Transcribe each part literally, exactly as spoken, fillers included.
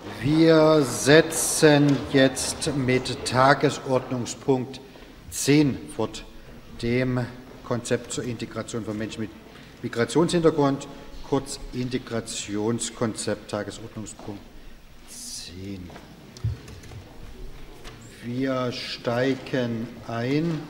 Wir setzen jetzt mit Tagesordnungspunkt zehn fort, dem Konzept zur Integration von Menschen mit Migrationshintergrund, kurz Integrationskonzept, Tagesordnungspunkt zehn. Wir steigen ein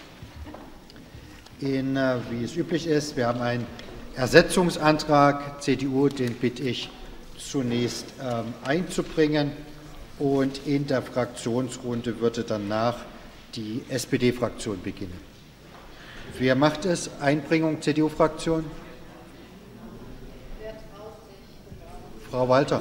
in, wie es üblich ist, wir haben einen Ersetzungsantrag C D U, den bitte ich zunächst ähm, einzubringen, und in der Fraktionsrunde würde danach die S P D-Fraktion beginnen. Wer macht es? Einbringung C D U-Fraktion? Frau Walter.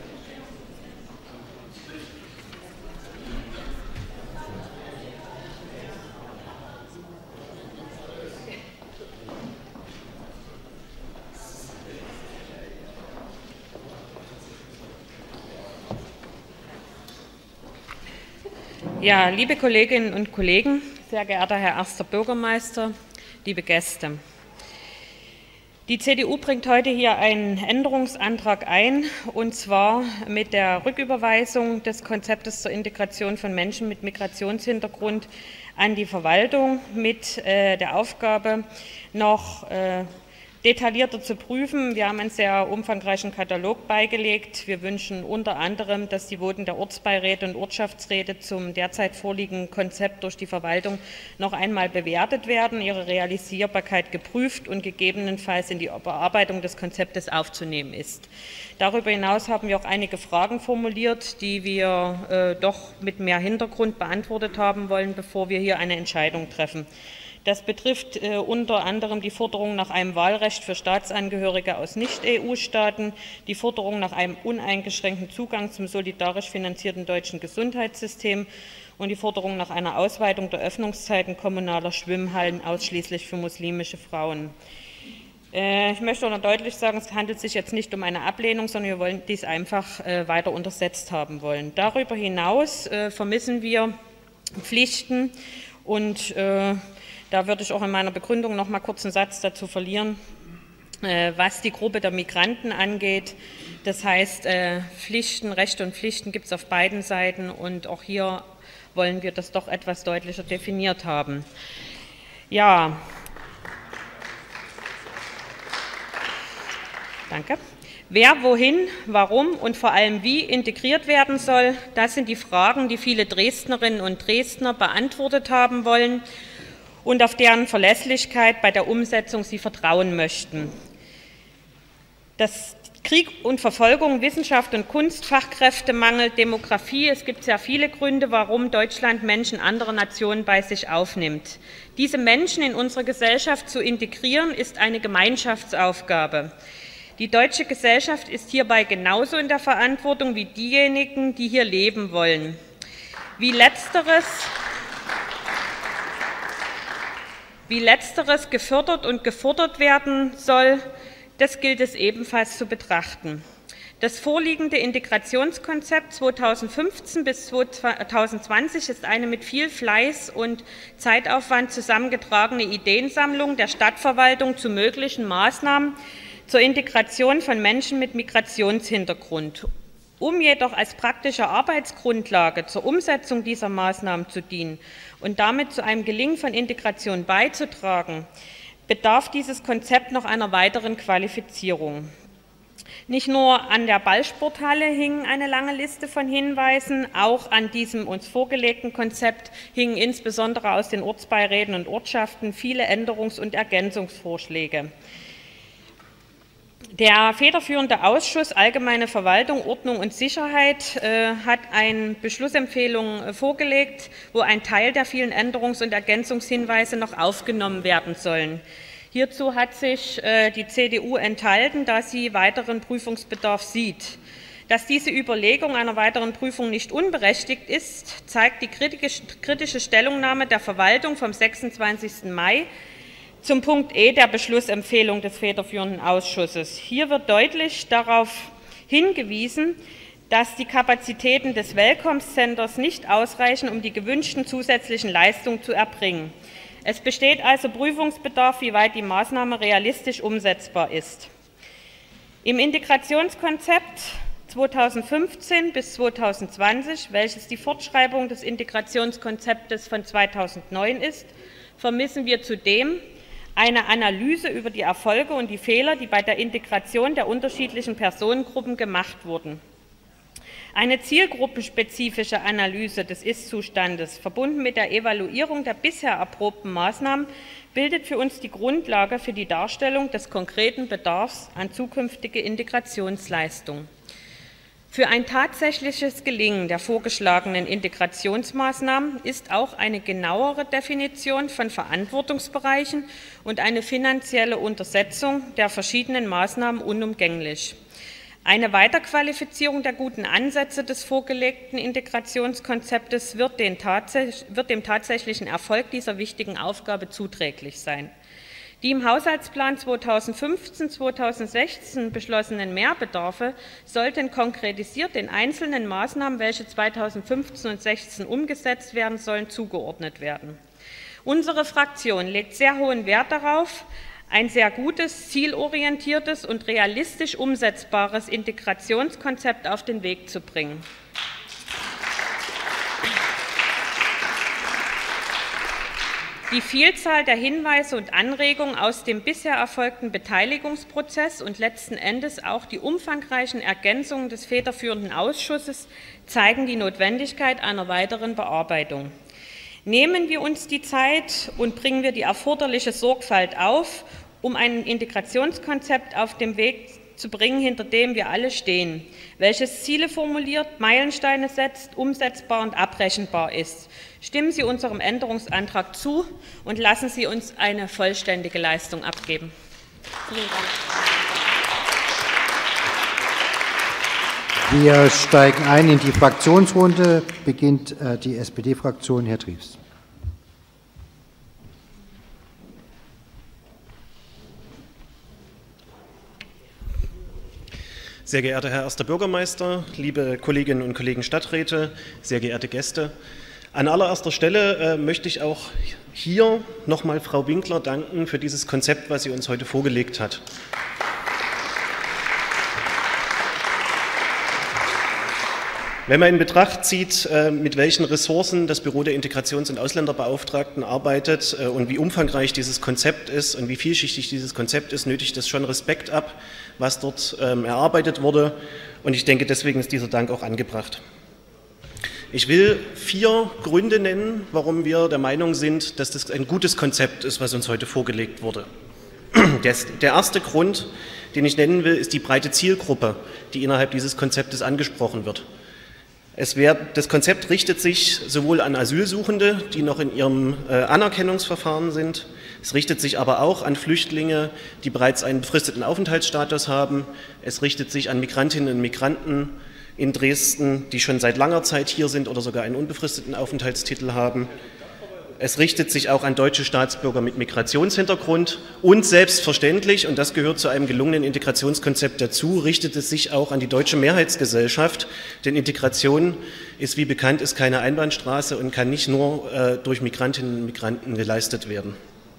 Ja, liebe Kolleginnen und Kollegen, sehr geehrter Herr erster Bürgermeister, liebe Gäste. Die C D U bringt heute hier einen Änderungsantrag ein, und zwar mit der Rücküberweisung des Konzeptes zur Integration von Menschen mit Migrationshintergrund an die Verwaltung mit äh, der Aufgabe, noch äh, detaillierter zu prüfen. Wir haben einen sehr umfangreichen Katalog beigelegt. Wir wünschen unter anderem, dass die Voten der Ortsbeiräte und Ortschaftsräte zum derzeit vorliegenden Konzept durch die Verwaltung noch einmal bewertet werden, ihre Realisierbarkeit geprüft und gegebenenfalls in die Bearbeitung des Konzeptes aufzunehmen ist. Darüber hinaus haben wir auch einige Fragen formuliert, die wir äh, doch mit mehr Hintergrund beantwortet haben wollen, bevor wir hier eine Entscheidung treffen. Das betrifft äh, unter anderem die Forderung nach einem Wahlrecht für Staatsangehörige aus Nicht-E U-Staaten, die Forderung nach einem uneingeschränkten Zugang zum solidarisch finanzierten deutschen Gesundheitssystem und die Forderung nach einer Ausweitung der Öffnungszeiten kommunaler Schwimmhallen ausschließlich für muslimische Frauen. Äh, ich möchte auch noch deutlich sagen, es handelt sich jetzt nicht um eine Ablehnung, sondern wir wollen dies einfach äh, weiter untersetzt haben wollen. Darüber hinaus äh, vermissen wir Pflichten und äh, da würde ich auch in meiner Begründung noch mal kurz einen Satz dazu verlieren, was die Gruppe der Migranten angeht. Das heißt, Pflichten, Rechte und Pflichten gibt es auf beiden Seiten, und auch hier wollen wir das doch etwas deutlicher definiert haben. Ja, danke. Wer wohin, warum und vor allem wie integriert werden soll, das sind die Fragen, die viele Dresdnerinnen und Dresdner beantwortet haben wollen und auf deren Verlässlichkeit bei der Umsetzung sie vertrauen möchten. Das Krieg und Verfolgung, Wissenschaft und Kunst, Fachkräftemangel, Demografie, es gibt sehr viele Gründe, warum Deutschland Menschen anderer Nationen bei sich aufnimmt. Diese Menschen in unsere Gesellschaft zu integrieren, ist eine Gemeinschaftsaufgabe. Die deutsche Gesellschaft ist hierbei genauso in der Verantwortung wie diejenigen, die hier leben wollen. Wie letzteres Wie Letzteres gefördert und gefordert werden soll, das gilt es ebenfalls zu betrachten. Das vorliegende Integrationskonzept zweitausendfünfzehn bis zweitausendzwanzig ist eine mit viel Fleiß und Zeitaufwand zusammengetragene Ideensammlung der Stadtverwaltung zu möglichen Maßnahmen zur Integration von Menschen mit Migrationshintergrund. Um jedoch als praktische Arbeitsgrundlage zur Umsetzung dieser Maßnahmen zu dienen und damit zu einem Gelingen von Integration beizutragen, bedarf dieses Konzept noch einer weiteren Qualifizierung. Nicht nur an der Ballsporthalle hing eine lange Liste von Hinweisen, auch an diesem uns vorgelegten Konzept hingen insbesondere aus den Ortsbeiräten und Ortschaften viele Änderungs- und Ergänzungsvorschläge. Der federführende Ausschuss Allgemeine Verwaltung, Ordnung und Sicherheit äh, hat eine Beschlussempfehlung äh, vorgelegt, wo ein Teil der vielen Änderungs- und Ergänzungshinweise noch aufgenommen werden sollen. Hierzu hat sich äh, die C D U enthalten, da sie weiteren Prüfungsbedarf sieht. Dass diese Überlegung einer weiteren Prüfung nicht unberechtigt ist, zeigt die kritische Stellungnahme der Verwaltung vom sechsundzwanzigsten Mai zum Punkt E der Beschlussempfehlung des federführenden Ausschusses. Hier wird deutlich darauf hingewiesen, dass die Kapazitäten des Welcome Centers nicht ausreichen, um die gewünschten zusätzlichen Leistungen zu erbringen. Es besteht also Prüfungsbedarf, wie weit die Maßnahme realistisch umsetzbar ist. Im Integrationskonzept zweitausendfünfzehn bis zweitausendzwanzig, welches die Fortschreibung des Integrationskonzeptes von zweitausendneun ist, vermissen wir zudem eine Analyse über die Erfolge und die Fehler, die bei der Integration der unterschiedlichen Personengruppen gemacht wurden. Eine zielgruppenspezifische Analyse des Ist-Zustandes, verbunden mit der Evaluierung der bisher erprobten Maßnahmen, bildet für uns die Grundlage für die Darstellung des konkreten Bedarfs an zukünftige Integrationsleistungen. Für ein tatsächliches Gelingen der vorgeschlagenen Integrationsmaßnahmen ist auch eine genauere Definition von Verantwortungsbereichen und eine finanzielle Untersetzung der verschiedenen Maßnahmen unumgänglich. Eine Weiterqualifizierung der guten Ansätze des vorgelegten Integrationskonzeptes wird, den tatsächlich, wird dem tatsächlichen Erfolg dieser wichtigen Aufgabe zuträglich sein. Die im Haushaltsplan zweitausendfünfzehn bis zweitausendsechzehn beschlossenen Mehrbedarfe sollten konkretisiert den einzelnen Maßnahmen, welche zweitausendfünfzehn und zweitausendsechzehn umgesetzt werden sollen, zugeordnet werden. Unsere Fraktion legt sehr hohen Wert darauf, ein sehr gutes, zielorientiertes und realistisch umsetzbares Integrationskonzept auf den Weg zu bringen. Die Vielzahl der Hinweise und Anregungen aus dem bisher erfolgten Beteiligungsprozess und letzten Endes auch die umfangreichen Ergänzungen des federführenden Ausschusses zeigen die Notwendigkeit einer weiteren Bearbeitung. Nehmen wir uns die Zeit und bringen wir die erforderliche Sorgfalt auf, um ein Integrationskonzept auf den Weg zu bringen, hinter dem wir alle stehen, welches Ziele formuliert, Meilensteine setzt, umsetzbar und abrechenbar ist. Stimmen Sie unserem Änderungsantrag zu und lassen Sie uns eine vollständige Leistung abgeben. Vielen Dank. Wir steigen ein in die Fraktionsrunde. Beginnt äh, die S P D-Fraktion. Herr Triefs. Sehr geehrter Herr Erster Bürgermeister, liebe Kolleginnen und Kollegen Stadträte, sehr geehrte Gäste. An allererster Stelle äh, möchte ich auch hier nochmal Frau Winkler danken für dieses Konzept, was sie uns heute vorgelegt hat. Wenn man in Betracht zieht, mit welchen Ressourcen das Büro der Integrations- und Ausländerbeauftragten arbeitet und wie umfangreich dieses Konzept ist und wie vielschichtig dieses Konzept ist, nötigt es schon Respekt ab, was dort erarbeitet wurde. Und ich denke, deswegen ist dieser Dank auch angebracht. Ich will vier Gründe nennen, warum wir der Meinung sind, dass das ein gutes Konzept ist, was uns heute vorgelegt wurde. Der erste Grund, den ich nennen will, ist die breite Zielgruppe, die innerhalb dieses Konzeptes angesprochen wird. Es wird, das Konzept richtet sich sowohl an Asylsuchende, die noch in ihrem äh, Anerkennungsverfahren sind. Es richtet sich aber auch an Flüchtlinge, die bereits einen befristeten Aufenthaltsstatus haben. Es richtet sich an Migrantinnen und Migranten in Dresden, die schon seit langer Zeit hier sind oder sogar einen unbefristeten Aufenthaltstitel haben. Es richtet sich auch an deutsche Staatsbürger mit Migrationshintergrund und selbstverständlich, und das gehört zu einem gelungenen Integrationskonzept dazu, richtet es sich auch an die deutsche Mehrheitsgesellschaft, denn Integration ist, wie bekannt ist, keine Einbahnstraße und kann nicht nur äh, durch Migrantinnen und Migranten geleistet werden.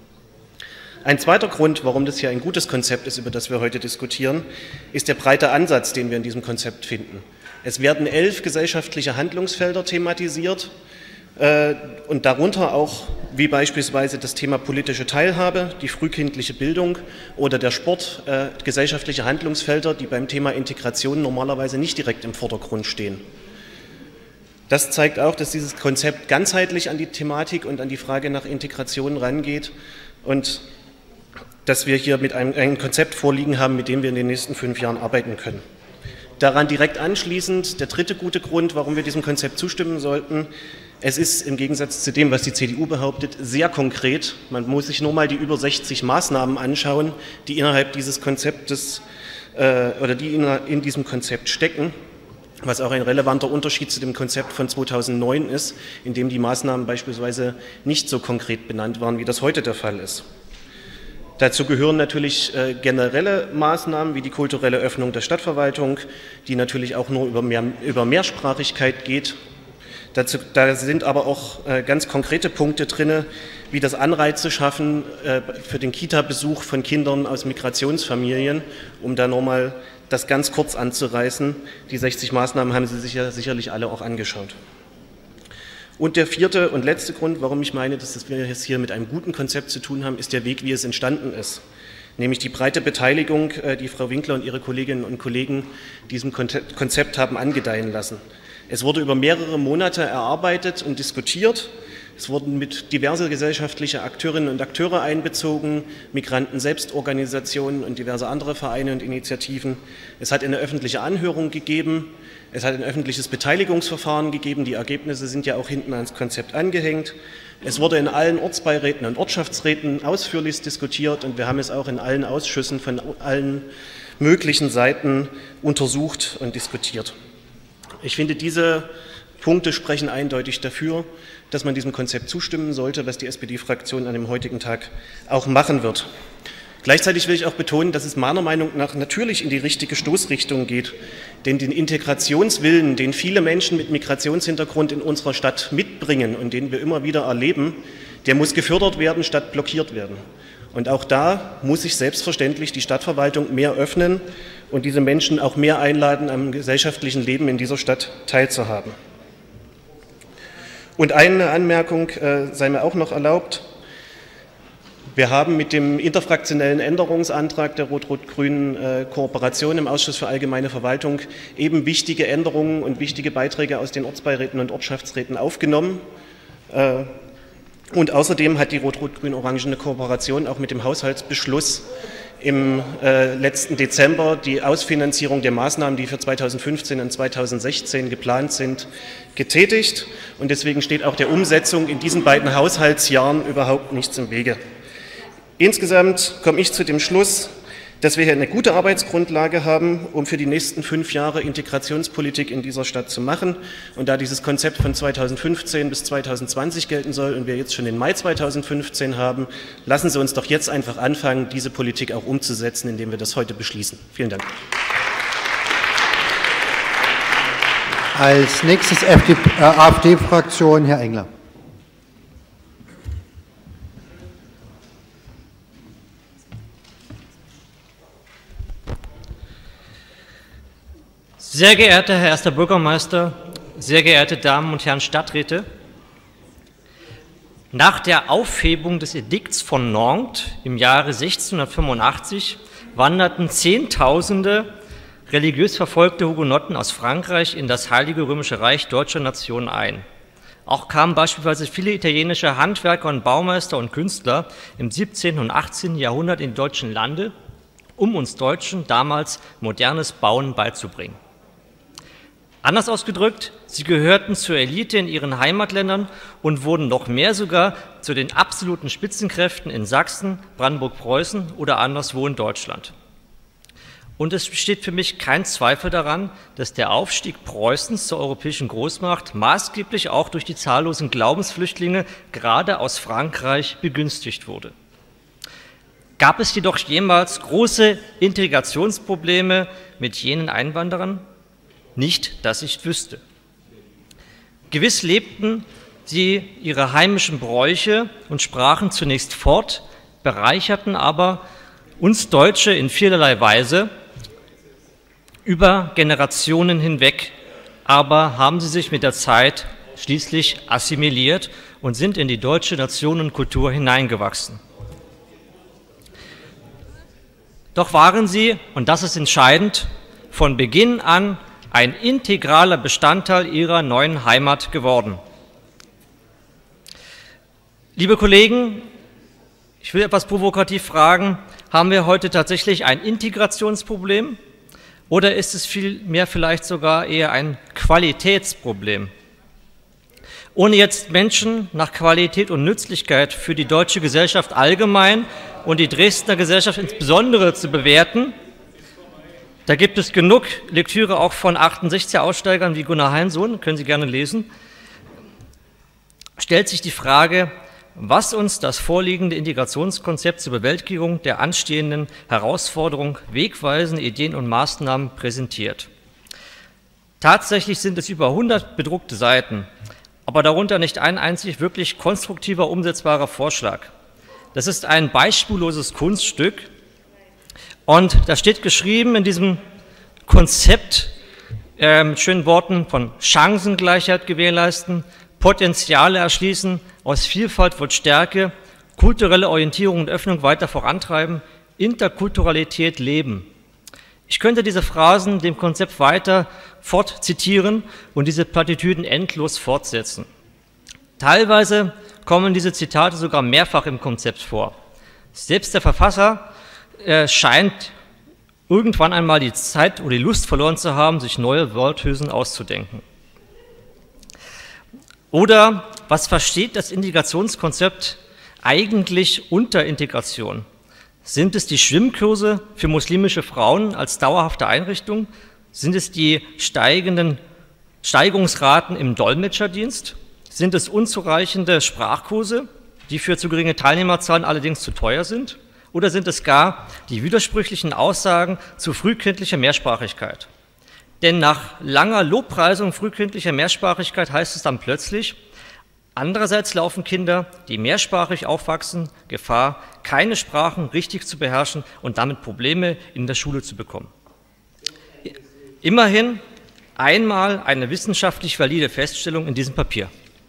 Ein zweiter Grund, warum das hier ein gutes Konzept ist, über das wir heute diskutieren, ist der breite Ansatz, den wir in diesem Konzept finden. Es werden elf gesellschaftliche Handlungsfelder thematisiert, und darunter auch wie beispielsweise das Thema politische Teilhabe, die frühkindliche Bildung oder der Sport, äh, gesellschaftliche Handlungsfelder, die beim Thema Integration normalerweise nicht direkt im Vordergrund stehen. Das zeigt auch, dass dieses Konzept ganzheitlich an die Thematik und an die Frage nach Integration rangeht und dass wir hier mit einem, einem Konzept vorliegen haben, mit dem wir in den nächsten fünf Jahren arbeiten können. Daran direkt anschließend der dritte gute Grund, warum wir diesem Konzept zustimmen sollten. Es ist im Gegensatz zu dem, was die C D U behauptet, sehr konkret. Man muss sich nur mal die über sechzig Maßnahmen anschauen, die innerhalb dieses Konzeptes äh, oder die in, in diesem Konzept stecken, was auch ein relevanter Unterschied zu dem Konzept von zweitausendneun ist, in dem die Maßnahmen beispielsweise nicht so konkret benannt waren, wie das heute der Fall ist. Dazu gehören natürlich äh, generelle Maßnahmen wie die kulturelle Öffnung der Stadtverwaltung, die natürlich auch nur über, mehr, über Mehrsprachigkeit geht. Dazu, da sind aber auch äh, ganz konkrete Punkte drin, wie das Anreize schaffen äh, für den Kita-Besuch von Kindern aus Migrationsfamilien, um da nochmal das ganz kurz anzureißen. Die sechzig Maßnahmen haben Sie sich ja sicherlich alle auch angeschaut. Und der vierte und letzte Grund, warum ich meine, dass wir es hier mit einem guten Konzept zu tun haben, ist der Weg, wie es entstanden ist. Nämlich die breite Beteiligung, die Frau Winkler und ihre Kolleginnen und Kollegen diesem Konzept haben angedeihen lassen. Es wurde über mehrere Monate erarbeitet und diskutiert. Es wurden mit diverse gesellschaftliche Akteurinnen und Akteure einbezogen, Migranten-Selbstorganisationen und diverse andere Vereine und Initiativen. Es hat eine öffentliche Anhörung gegeben. Es hat ein öffentliches Beteiligungsverfahren gegeben. Die Ergebnisse sind ja auch hinten ans Konzept angehängt. Es wurde in allen Ortsbeiräten und Ortschaftsräten ausführlich diskutiert und wir haben es auch in allen Ausschüssen von allen möglichen Seiten untersucht und diskutiert. Ich finde, diese Punkte sprechen eindeutig dafür, dass man diesem Konzept zustimmen sollte, was die S P D-Fraktion an dem heutigen Tag auch machen wird. Gleichzeitig will ich auch betonen, dass es meiner Meinung nach natürlich in die richtige Stoßrichtung geht, denn den Integrationswillen, den viele Menschen mit Migrationshintergrund in unserer Stadt mitbringen und den wir immer wieder erleben, der muss gefördert werden, statt blockiert werden. Und auch da muss sich selbstverständlich die Stadtverwaltung mehr öffnen und diese Menschen auch mehr einladen, am gesellschaftlichen Leben in dieser Stadt teilzuhaben. Und eine Anmerkung äh, sei mir auch noch erlaubt. Wir haben mit dem interfraktionellen Änderungsantrag der rot-rot-grünen äh, Kooperation im Ausschuss für allgemeine Verwaltung eben wichtige Änderungen und wichtige Beiträge aus den Ortsbeiräten und Ortschaftsräten aufgenommen. Äh, und außerdem hat die rot-rot-grün-orangene Kooperation auch mit dem Haushaltsbeschluss im äh, letzten Dezember die Ausfinanzierung der Maßnahmen, die für zweitausendfünfzehn und zweitausendsechzehn geplant sind, getätigt. Und deswegen steht auch der Umsetzung in diesen beiden Haushaltsjahren überhaupt nichts im Wege. Insgesamt komme ich zu dem Schluss, dass wir hier eine gute Arbeitsgrundlage haben, um für die nächsten fünf Jahre Integrationspolitik in dieser Stadt zu machen. Und da dieses Konzept von zweitausendfünfzehn bis zweitausendzwanzig gelten soll und wir jetzt schon den Mai zweitausendfünfzehn haben, lassen Sie uns doch jetzt einfach anfangen, diese Politik auch umzusetzen, indem wir das heute beschließen. Vielen Dank. Als nächstes A f D-Fraktion, Herr Engler. Sehr geehrter Herr Erster Bürgermeister, sehr geehrte Damen und Herren Stadträte, nach der Aufhebung des Edikts von Nantes im Jahre sechzehnhundertfünfundachtzig wanderten Zehntausende religiös verfolgte Hugenotten aus Frankreich in das Heilige Römische Reich deutscher Nation ein. Auch kamen beispielsweise viele italienische Handwerker und Baumeister und Künstler im siebzehnten und achtzehnten Jahrhundert in die deutschen Lande, um uns Deutschen damals modernes Bauen beizubringen. Anders ausgedrückt, sie gehörten zur Elite in ihren Heimatländern und wurden noch mehr sogar zu den absoluten Spitzenkräften in Sachsen, Brandenburg-Preußen oder anderswo in Deutschland. Und es besteht für mich kein Zweifel daran, dass der Aufstieg Preußens zur europäischen Großmacht maßgeblich auch durch die zahllosen Glaubensflüchtlinge gerade aus Frankreich begünstigt wurde. Gab es jedoch jemals große Integrationsprobleme mit jenen Einwanderern? Nicht, dass ich wüsste. Gewiss lebten sie ihre heimischen Bräuche und Sprachen zunächst fort, bereicherten aber uns Deutsche in vielerlei Weise über Generationen hinweg, aber haben sie sich mit der Zeit schließlich assimiliert und sind in die deutsche Nation und Kultur hineingewachsen. Doch waren sie, und das ist entscheidend, von Beginn an ein integraler Bestandteil ihrer neuen Heimat geworden. Liebe Kollegen, ich will etwas provokativ fragen, haben wir heute tatsächlich ein Integrationsproblem oder ist es vielmehr vielleicht sogar eher ein Qualitätsproblem? Ohne jetzt Menschen nach Qualität und Nützlichkeit für die deutsche Gesellschaft allgemein und die Dresdner Gesellschaft insbesondere zu bewerten, da gibt es genug Lektüre auch von achtundsechziger-Aussteigern wie Gunnar Heinsohn, können Sie gerne lesen, stellt sich die Frage, was uns das vorliegende Integrationskonzept zur Bewältigung der anstehenden Herausforderung wegweisende Ideen und Maßnahmen präsentiert. Tatsächlich sind es über hundert bedruckte Seiten, aber darunter nicht ein einzig wirklich konstruktiver, umsetzbarer Vorschlag. Das ist ein beispielloses Kunststück und da steht geschrieben in diesem Konzept äh, mit schönen Worten von Chancengleichheit gewährleisten, Potenziale erschließen, aus Vielfalt wird Stärke, kulturelle Orientierung und Öffnung weiter vorantreiben, Interkulturalität leben. Ich könnte diese Phrasen dem Konzept weiter fortzitieren und diese Plattitüden endlos fortsetzen. Teilweise kommen diese Zitate sogar mehrfach im Konzept vor. Selbst der Verfasser äh, scheint irgendwann einmal die Zeit oder die Lust verloren zu haben, sich neue Worthülsen auszudenken. Oder was versteht das Integrationskonzept eigentlich unter Integration? Sind es die Schwimmkurse für muslimische Frauen als dauerhafte Einrichtung? Sind es die steigenden Steigungsraten im Dolmetscherdienst? Sind es unzureichende Sprachkurse, die für zu geringe Teilnehmerzahlen allerdings zu teuer sind? Oder sind es gar die widersprüchlichen Aussagen zu frühkindlicher Mehrsprachigkeit? Denn nach langer Lobpreisung frühkindlicher Mehrsprachigkeit heißt es dann plötzlich, andererseits laufen Kinder, die mehrsprachig aufwachsen, Gefahr, keine Sprachen richtig zu beherrschen und damit Probleme in der Schule zu bekommen. Immerhin einmal eine wissenschaftlich valide Feststellung in diesem Papier.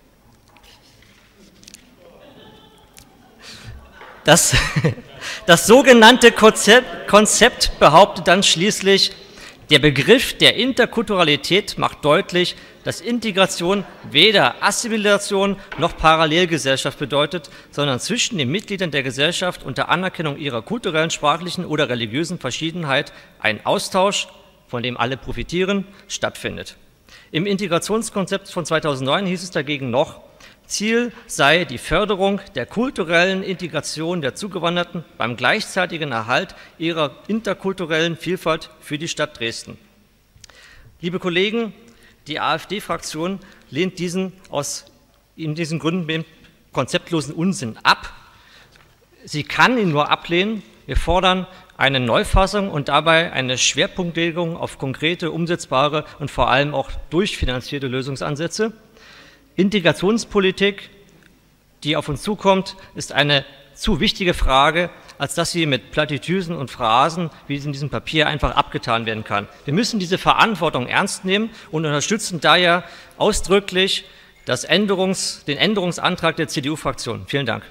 Das, das sogenannte Konzept, Konzept behauptet dann schließlich, der Begriff der Interkulturalität macht deutlich, dass Integration weder Assimilation noch Parallelgesellschaft bedeutet, sondern zwischen den Mitgliedern der Gesellschaft unter Anerkennung ihrer kulturellen, sprachlichen oder religiösen Verschiedenheit ein Austausch, von dem alle profitieren, stattfindet. Im Integrationskonzept von zweitausendneun hieß es dagegen noch, Ziel sei die Förderung der kulturellen Integration der Zugewanderten beim gleichzeitigen Erhalt ihrer interkulturellen Vielfalt für die Stadt Dresden. Liebe Kollegen, die AfD-Fraktion lehnt diesen aus in diesen Gründen den konzeptlosen Unsinn ab. Sie kann ihn nur ablehnen. Wir fordern eine Neufassung und dabei eine Schwerpunktlegung auf konkrete, umsetzbare und vor allem auch durchfinanzierte Lösungsansätze. Integrationspolitik, die auf uns zukommt, ist eine zu wichtige Frage, als dass sie mit Plattitüsen und Phrasen, wie es in diesem Papier, einfach abgetan werden kann. Wir müssen diese Verantwortung ernst nehmen und unterstützen daher ausdrücklich das Änderungs-, den Änderungsantrag der C D U-Fraktion. Vielen Dank.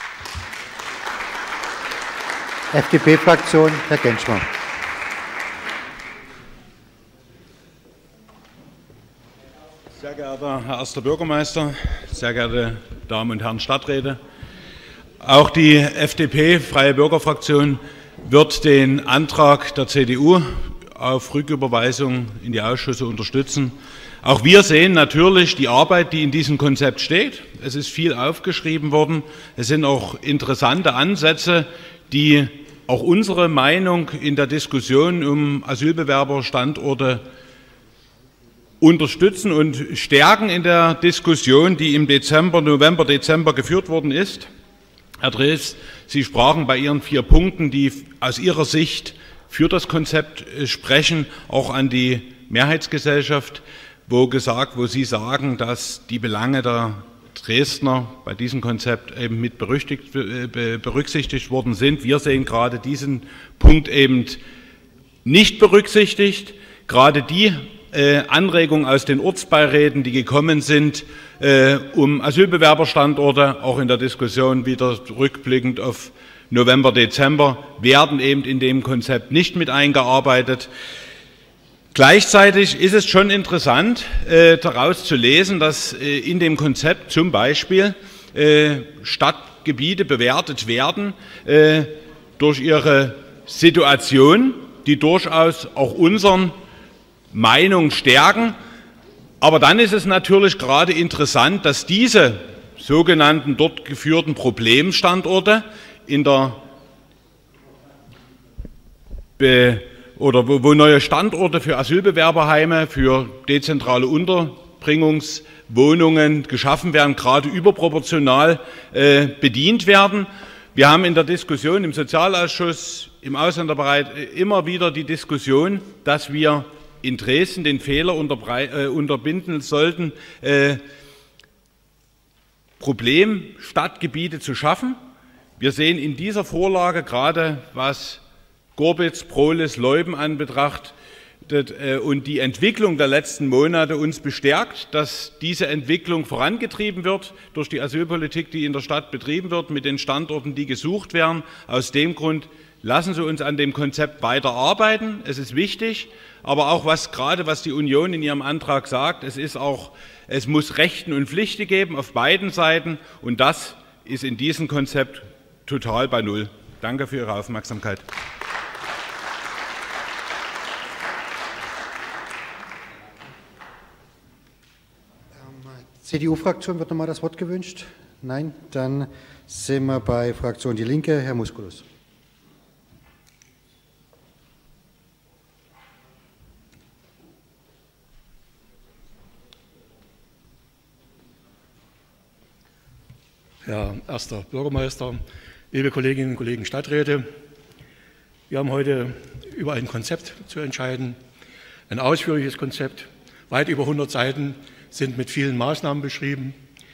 F D P-Fraktion, Herr Genschmann. Sehr geehrter Herr erster Bürgermeister, sehr geehrte Damen und Herren Stadträte, auch die F D P, Freie Bürgerfraktion, wird den Antrag der C D U auf Rücküberweisung in die Ausschüsse unterstützen. Auch wir sehen natürlich die Arbeit, die in diesem Konzept steht. Es ist viel aufgeschrieben worden. Es sind auch interessante Ansätze, die auch unsere Meinung in der Diskussion um Asylbewerberstandorte unterstützen und stärken in der Diskussion, die im Dezember, November, Dezember geführt worden ist. Herr Drees, Sie sprachen bei Ihren vier Punkten, die aus Ihrer Sicht für das Konzept sprechen, auch an die Mehrheitsgesellschaft, wo gesagt, wo Sie sagen, dass die Belange der Dresdner bei diesem Konzept eben mit berücksichtigt worden sind. Wir sehen gerade diesen Punkt eben nicht berücksichtigt. Gerade die äh, Anregungen aus den Ortsbeiräten, die gekommen sind, äh, um Asylbewerberstandorte, auch in der Diskussion wieder rückblickend auf November, Dezember, werden eben in dem Konzept nicht mit eingearbeitet. Gleichzeitig ist es schon interessant, äh, daraus zu lesen, dass äh, in dem Konzept zum Beispiel äh, Stadtgebiete bewertet werden äh, durch ihre Situation, die durchaus auch unseren Meinungen stärken. Aber dann ist es natürlich gerade interessant, dass diese sogenannten dort geführten Problemstandorte in der Be oder wo, wo neue Standorte für Asylbewerberheime, für dezentrale Unterbringungswohnungen geschaffen werden, gerade überproportional äh, bedient werden. Wir haben in der Diskussion im Sozialausschuss, im Ausländerbereich immer wieder die Diskussion, dass wir in Dresden den Fehler unterbinden sollten, äh, Problem, Stadtgebiete zu schaffen. Wir sehen in dieser Vorlage gerade, was Gorbitz, Prohlis, Leuben anbetracht und die Entwicklung der letzten Monate uns bestärkt, dass diese Entwicklung vorangetrieben wird durch die Asylpolitik, die in der Stadt betrieben wird, mit den Standorten, die gesucht werden. Aus dem Grund lassen Sie uns an dem Konzept weiter arbeiten. Es ist wichtig, aber auch was gerade was die Union in ihrem Antrag sagt, es ist auch, es muss Rechten und Pflichten geben auf beiden Seiten, und das ist in diesem Konzept total bei Null. Danke für Ihre Aufmerksamkeit. C D U-Fraktion wird noch mal das Wort gewünscht? Nein, dann sind wir bei Fraktion Die Linke. Herr Musculus. Herr erster Bürgermeister, liebe Kolleginnen und Kollegen Stadträte, wir haben heute über ein Konzept zu entscheiden, ein ausführliches Konzept, weit über hundert Seiten, sind mit vielen Maßnahmen beschrieben.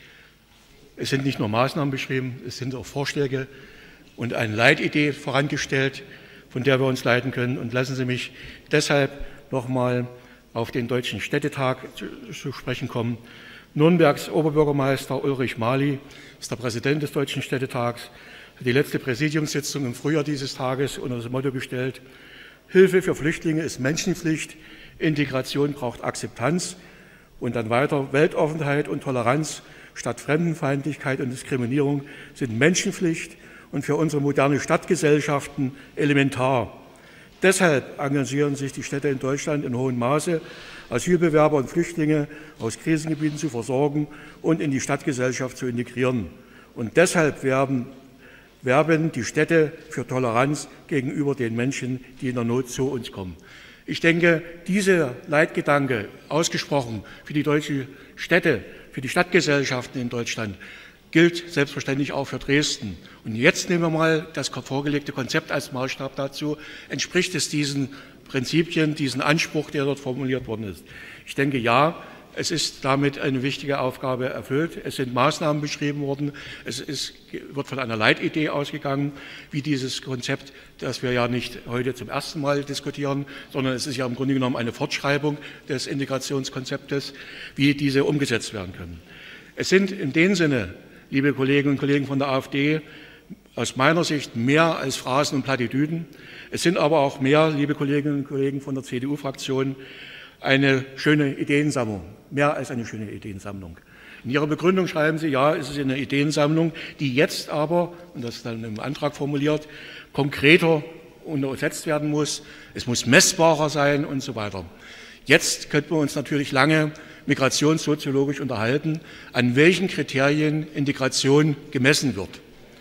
Es sind nicht nur Maßnahmen beschrieben, es sind auch Vorschläge und eine Leitidee vorangestellt, von der wir uns leiten können. Und lassen Sie mich deshalb noch mal auf den Deutschen Städtetag zu, zu sprechen kommen. Nürnbergs Oberbürgermeister Ulrich Mali ist der Präsident des Deutschen Städtetags, hat die letzte Präsidiumssitzung im Frühjahr dieses Tages unter das Motto gestellt: Hilfe für Flüchtlinge ist Menschenpflicht, Integration braucht Akzeptanz. Und dann weiter: Weltoffenheit und Toleranz statt Fremdenfeindlichkeit und Diskriminierung sind Menschenpflicht und für unsere moderne Stadtgesellschaften elementar. Deshalb engagieren sich die Städte in Deutschland in hohem Maße, Asylbewerber und Flüchtlinge aus Krisengebieten zu versorgen und in die Stadtgesellschaft zu integrieren. Und deshalb werben, werben die Städte für Toleranz gegenüber den Menschen, die in der Not zu uns kommen. Ich denke, dieser Leitgedanke, ausgesprochen für die deutschen Städte, für die Stadtgesellschaften in Deutschland, gilt selbstverständlich auch für Dresden. Und jetzt nehmen wir mal das vorgelegte Konzept als Maßstab dazu. Entspricht es diesen Prinzipien, diesen Anspruch, der dort formuliert worden ist? Ich denke, ja. Es ist damit eine wichtige Aufgabe erfüllt. Es sind Maßnahmen beschrieben worden. Es ist, wird von einer Leitidee ausgegangen, wie dieses Konzept, das wir ja nicht heute zum ersten Mal diskutieren, sondern es ist ja im Grunde genommen eine Fortschreibung des Integrationskonzeptes, wie diese umgesetzt werden können. Es sind in dem Sinne, liebe Kolleginnen und Kollegen von der AfD, aus meiner Sicht mehr als Phrasen und Plattitüden. Es sind aber auch mehr, liebe Kolleginnen und Kollegen von der C D U-Fraktion, eine schöne Ideensammlung, mehr als eine schöne Ideensammlung. In Ihrer Begründung schreiben Sie, ja, es ist eine Ideensammlung, die jetzt aber, und das ist dann im Antrag formuliert, konkreter umgesetzt werden muss. Es muss messbarer sein und so weiter. Jetzt könnten wir uns natürlich lange migrationssoziologisch unterhalten, an welchen Kriterien Integration gemessen wird.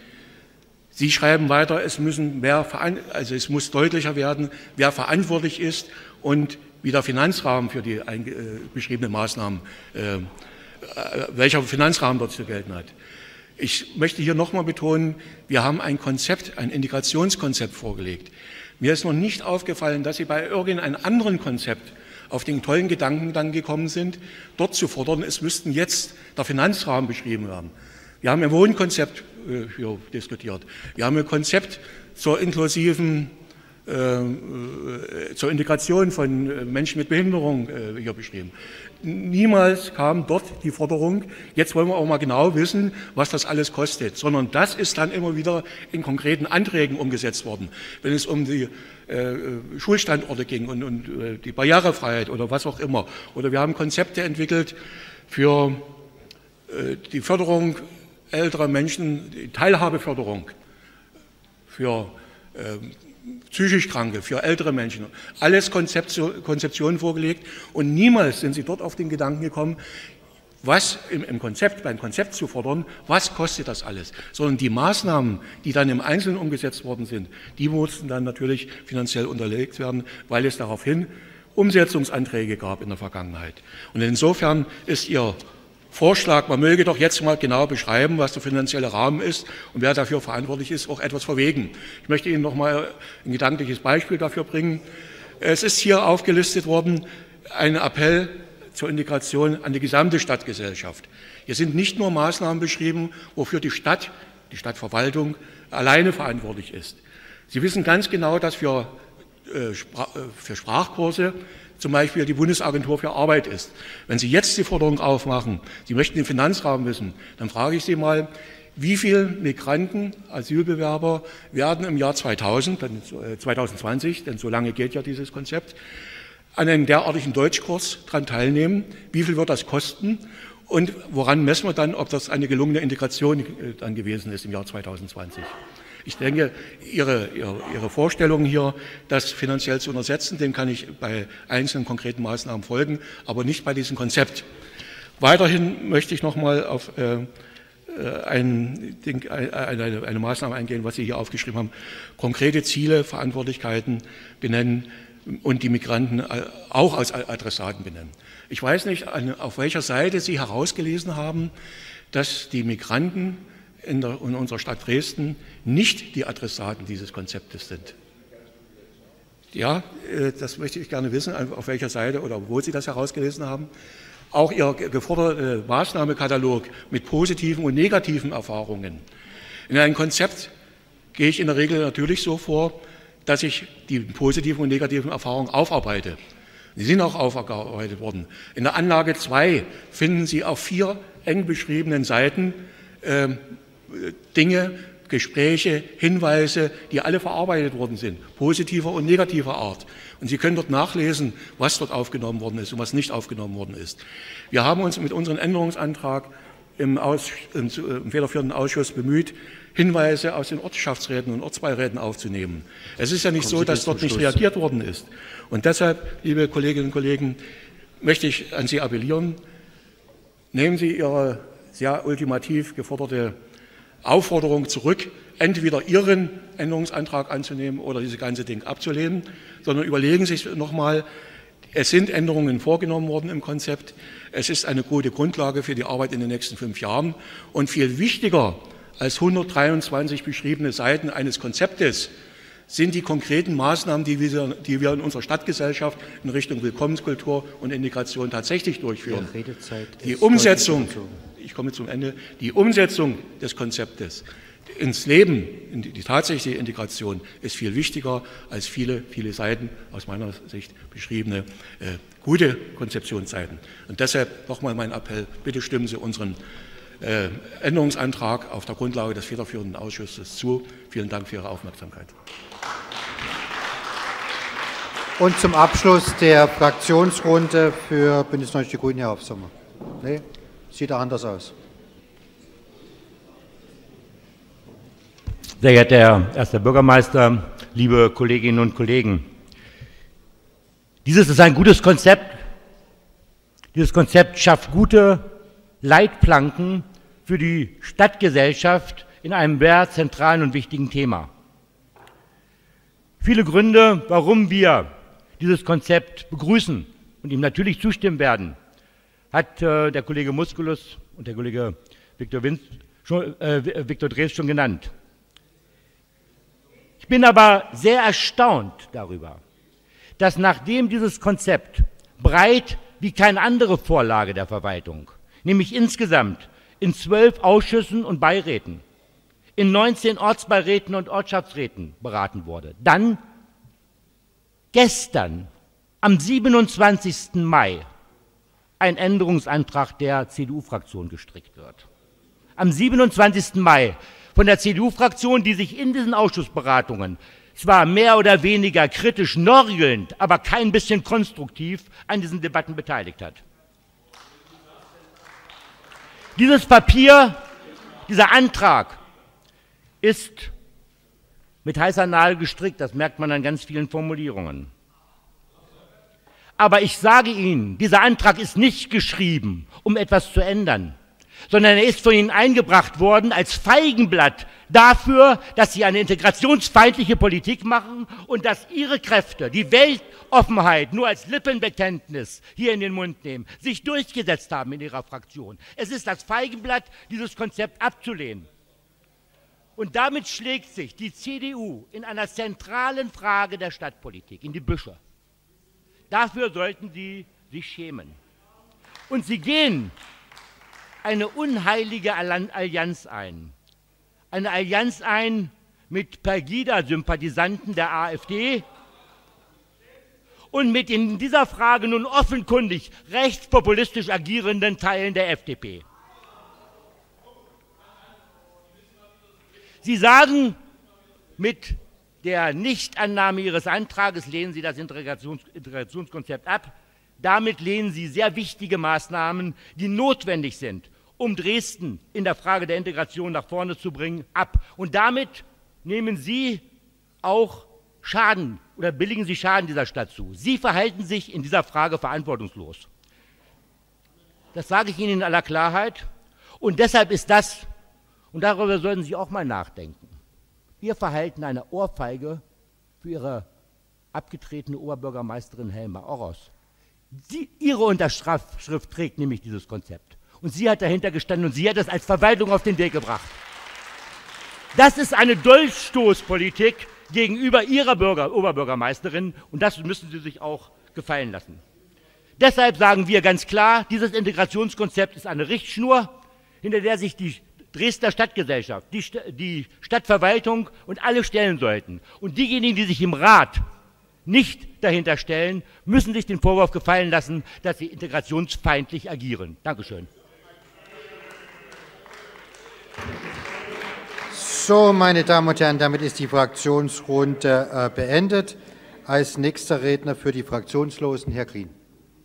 Sie schreiben weiter, es müssen mehr, also es muss deutlicher werden, wer verantwortlich ist und wie der Finanzrahmen für die äh, beschriebenen Maßnahmen, äh, welcher Finanzrahmen dort zu gelten hat. Ich möchte hier nochmal betonen, wir haben ein Konzept, ein Integrationskonzept vorgelegt. Mir ist noch nicht aufgefallen, dass Sie bei irgendeinem anderen Konzept auf den tollen Gedanken dann gekommen sind, dort zu fordern, es müssten jetzt der Finanzrahmen beschrieben werden. Wir haben ein Wohnkonzept äh, hier diskutiert. Wir haben ein Konzept zur inklusiven zur Integration von Menschen mit Behinderung hier beschrieben. Niemals kam dort die Forderung, jetzt wollen wir auch mal genau wissen, was das alles kostet, sondern das ist dann immer wieder in konkreten Anträgen umgesetzt worden, wenn es um die äh, Schulstandorte ging und, und äh, die Barrierefreiheit oder was auch immer. Oder wir haben Konzepte entwickelt für äh, die Förderung älterer Menschen, die Teilhabeförderung für äh, psychisch Kranke, für ältere Menschen, alles Konzeptionen vorgelegt und niemals sind Sie dort auf den Gedanken gekommen, was im, im Konzept, beim Konzept zu fordern, was kostet das alles, sondern die Maßnahmen, die dann im Einzelnen umgesetzt worden sind, die mussten dann natürlich finanziell unterlegt werden, weil es daraufhin Umsetzungsanträge gab in der Vergangenheit. Und insofern ist Ihr Vorschlag, man möge doch jetzt mal genau beschreiben, was der finanzielle Rahmen ist und wer dafür verantwortlich ist, auch etwas verwegen. Ich möchte Ihnen noch mal ein gedankliches Beispiel dafür bringen. Es ist hier aufgelistet worden, ein Appell zur Integration an die gesamte Stadtgesellschaft. Hier sind nicht nur Maßnahmen beschrieben, wofür die Stadt, die Stadtverwaltung alleine verantwortlich ist. Sie wissen ganz genau, dass für, äh, für Sprachkurse zum Beispiel die Bundesagentur für Arbeit ist. Wenn Sie jetzt die Forderung aufmachen, Sie möchten den Finanzrahmen wissen, dann frage ich Sie mal, wie viele Migranten, Asylbewerber werden im Jahr zweitausend, zwanzig zwanzig, denn so lange geht ja dieses Konzept, an einem derartigen Deutschkurs daran teilnehmen? Wie viel wird das kosten? Und woran messen wir dann, ob das eine gelungene Integration dann gewesen ist im Jahr zweitausend zwanzig? Ich denke, Ihre, Ihre, Ihre Vorstellung hier, das finanziell zu untersetzen, dem kann ich bei einzelnen konkreten Maßnahmen folgen, aber nicht bei diesem Konzept. Weiterhin möchte ich noch mal auf äh, ein Ding, eine, eine Maßnahme eingehen, was Sie hier aufgeschrieben haben, konkrete Ziele, Verantwortlichkeiten benennen und die Migranten auch als Adressaten benennen. Ich weiß nicht, auf welcher Seite Sie herausgelesen haben, dass die Migranten in, der, in unserer Stadt Dresden nicht die Adressaten dieses Konzeptes sind. Ja, das möchte ich gerne wissen, auf welcher Seite oder wo Sie das herausgelesen haben. Auch Ihr geforderter Maßnahmekatalog mit positiven und negativen Erfahrungen. In einem Konzept gehe ich in der Regel natürlich so vor, dass ich die positiven und negativen Erfahrungen aufarbeite. Sie sind auch aufgearbeitet worden. In der Anlage zwei finden Sie auf vier eng beschriebenen Seiten äh, Dinge, Gespräche, Hinweise, die alle verarbeitet worden sind, positiver und negativer Art. Und Sie können dort nachlesen, was dort aufgenommen worden ist und was nicht aufgenommen worden ist. Wir haben uns mit unserem Änderungsantrag im, Aus, im, im federführenden Ausschuss bemüht, Hinweise aus den Ortschaftsräten und Ortsbeiräten aufzunehmen. Es ist ja nicht so, dass dort nicht reagiert worden ist. Und deshalb, liebe Kolleginnen und Kollegen, möchte ich an Sie appellieren, nehmen Sie Ihre sehr ultimativ geforderte Aufforderung zurück, entweder Ihren Änderungsantrag anzunehmen oder dieses ganze Ding abzulehnen, sondern überlegen Sie sich nochmal, es sind Änderungen vorgenommen worden im Konzept, es ist eine gute Grundlage für die Arbeit in den nächsten fünf Jahren und viel wichtiger als hundertdreiundzwanzig beschriebene Seiten eines Konzeptes sind die konkreten Maßnahmen, die wir, die wir in unserer Stadtgesellschaft in Richtung Willkommenskultur und Integration tatsächlich durchführen. Die Umsetzung, ich komme zum Ende, die Umsetzung des Konzeptes ins Leben, in die, die tatsächliche Integration ist viel wichtiger als viele, viele Seiten, aus meiner Sicht beschriebene, äh, gute Konzeptionsseiten. Und deshalb nochmal mein Appell, bitte stimmen Sie unseren äh, Änderungsantrag auf der Grundlage des federführenden Ausschusses zu. Vielen Dank für Ihre Aufmerksamkeit. Und zum Abschluss der Fraktionsrunde für Bündnis neunzig Die Grünen, Herr Hofsommer. Nee, sieht da anders aus. Sehr geehrter Herr Erster Bürgermeister, liebe Kolleginnen und Kollegen, dieses ist ein gutes Konzept. Dieses Konzept schafft gute Leitplanken für die Stadtgesellschaft in einem sehr zentralen und wichtigen Thema. Viele Gründe, warum wir dieses Konzept begrüßen und ihm natürlich zustimmen werden, hat äh, der Kollege Musculus und der Kollege Viktor, Winz, schon, äh, Viktor Drees schon genannt. Ich bin aber sehr erstaunt darüber, dass nachdem dieses Konzept breit wie keine andere Vorlage der Verwaltung, nämlich insgesamt in zwölf Ausschüssen und Beiräten, in neunzehn Ortsbeiräten und Ortschaftsräten beraten wurde, dann gestern am siebenundzwanzigsten Mai ein Änderungsantrag der C D U-Fraktion gestrickt wird. Am siebenundzwanzigsten Mai von der C D U-Fraktion, die sich in diesen Ausschussberatungen zwar mehr oder weniger kritisch nörgelnd, aber kein bisschen konstruktiv an diesen Debatten beteiligt hat. Dieses Papier, dieser Antrag ist mit heißer Nadel gestrickt, das merkt man an ganz vielen Formulierungen. Aber ich sage Ihnen, dieser Antrag ist nicht geschrieben, um etwas zu ändern, sondern er ist von Ihnen eingebracht worden als Feigenblatt dafür, dass Sie eine integrationsfeindliche Politik machen und dass Ihre Kräfte, die Weltoffenheit nur als Lippenbekenntnis hier in den Mund nehmen, sich durchgesetzt haben in Ihrer Fraktion. Es ist das Feigenblatt, dieses Konzept abzulehnen. Und damit schlägt sich die C D U in einer zentralen Frage der Stadtpolitik in die Büsche. Dafür sollten Sie sich schämen. Und Sie gehen eine unheilige Allianz ein. Eine Allianz ein mit Pegida-Sympathisanten der AfD und mit in dieser Frage nun offenkundig rechtspopulistisch agierenden Teilen der F D P. Sie sagen, mit der Nichtannahme Ihres Antrages lehnen Sie das Integrations Integrationskonzept ab. Damit lehnen Sie sehr wichtige Maßnahmen, die notwendig sind, um Dresden in der Frage der Integration nach vorne zu bringen, ab. Und damit nehmen Sie auch Schaden oder billigen Sie Schaden dieser Stadt zu. Sie verhalten sich in dieser Frage verantwortungslos. Das sage ich Ihnen in aller Klarheit. Und deshalb ist das, und darüber sollten Sie auch mal nachdenken, Ihr Verhalten eine Ohrfeige für Ihre abgetretene Oberbürgermeisterin Helma Orros. Sie, ihre Unterschrift trägt nämlich dieses Konzept. Und sie hat dahinter gestanden und sie hat es als Verwaltung auf den Weg gebracht. Das ist eine Dolchstoßpolitik gegenüber ihrer Bürger, Oberbürgermeisterin und das müssen Sie sich auch gefallen lassen. Deshalb sagen wir ganz klar, dieses Integrationskonzept ist eine Richtschnur, hinter der sich die Dresdner Stadtgesellschaft, die, St die Stadtverwaltung und alle stellen sollten. Und diejenigen, die sich im Rat nicht dahinter stellen, müssen sich den Vorwurf gefallen lassen, dass sie integrationsfeindlich agieren. Dankeschön. So, meine Damen und Herren, damit ist die Fraktionsrunde äh, beendet. Als nächster Redner für die Fraktionslosen Herr Grien.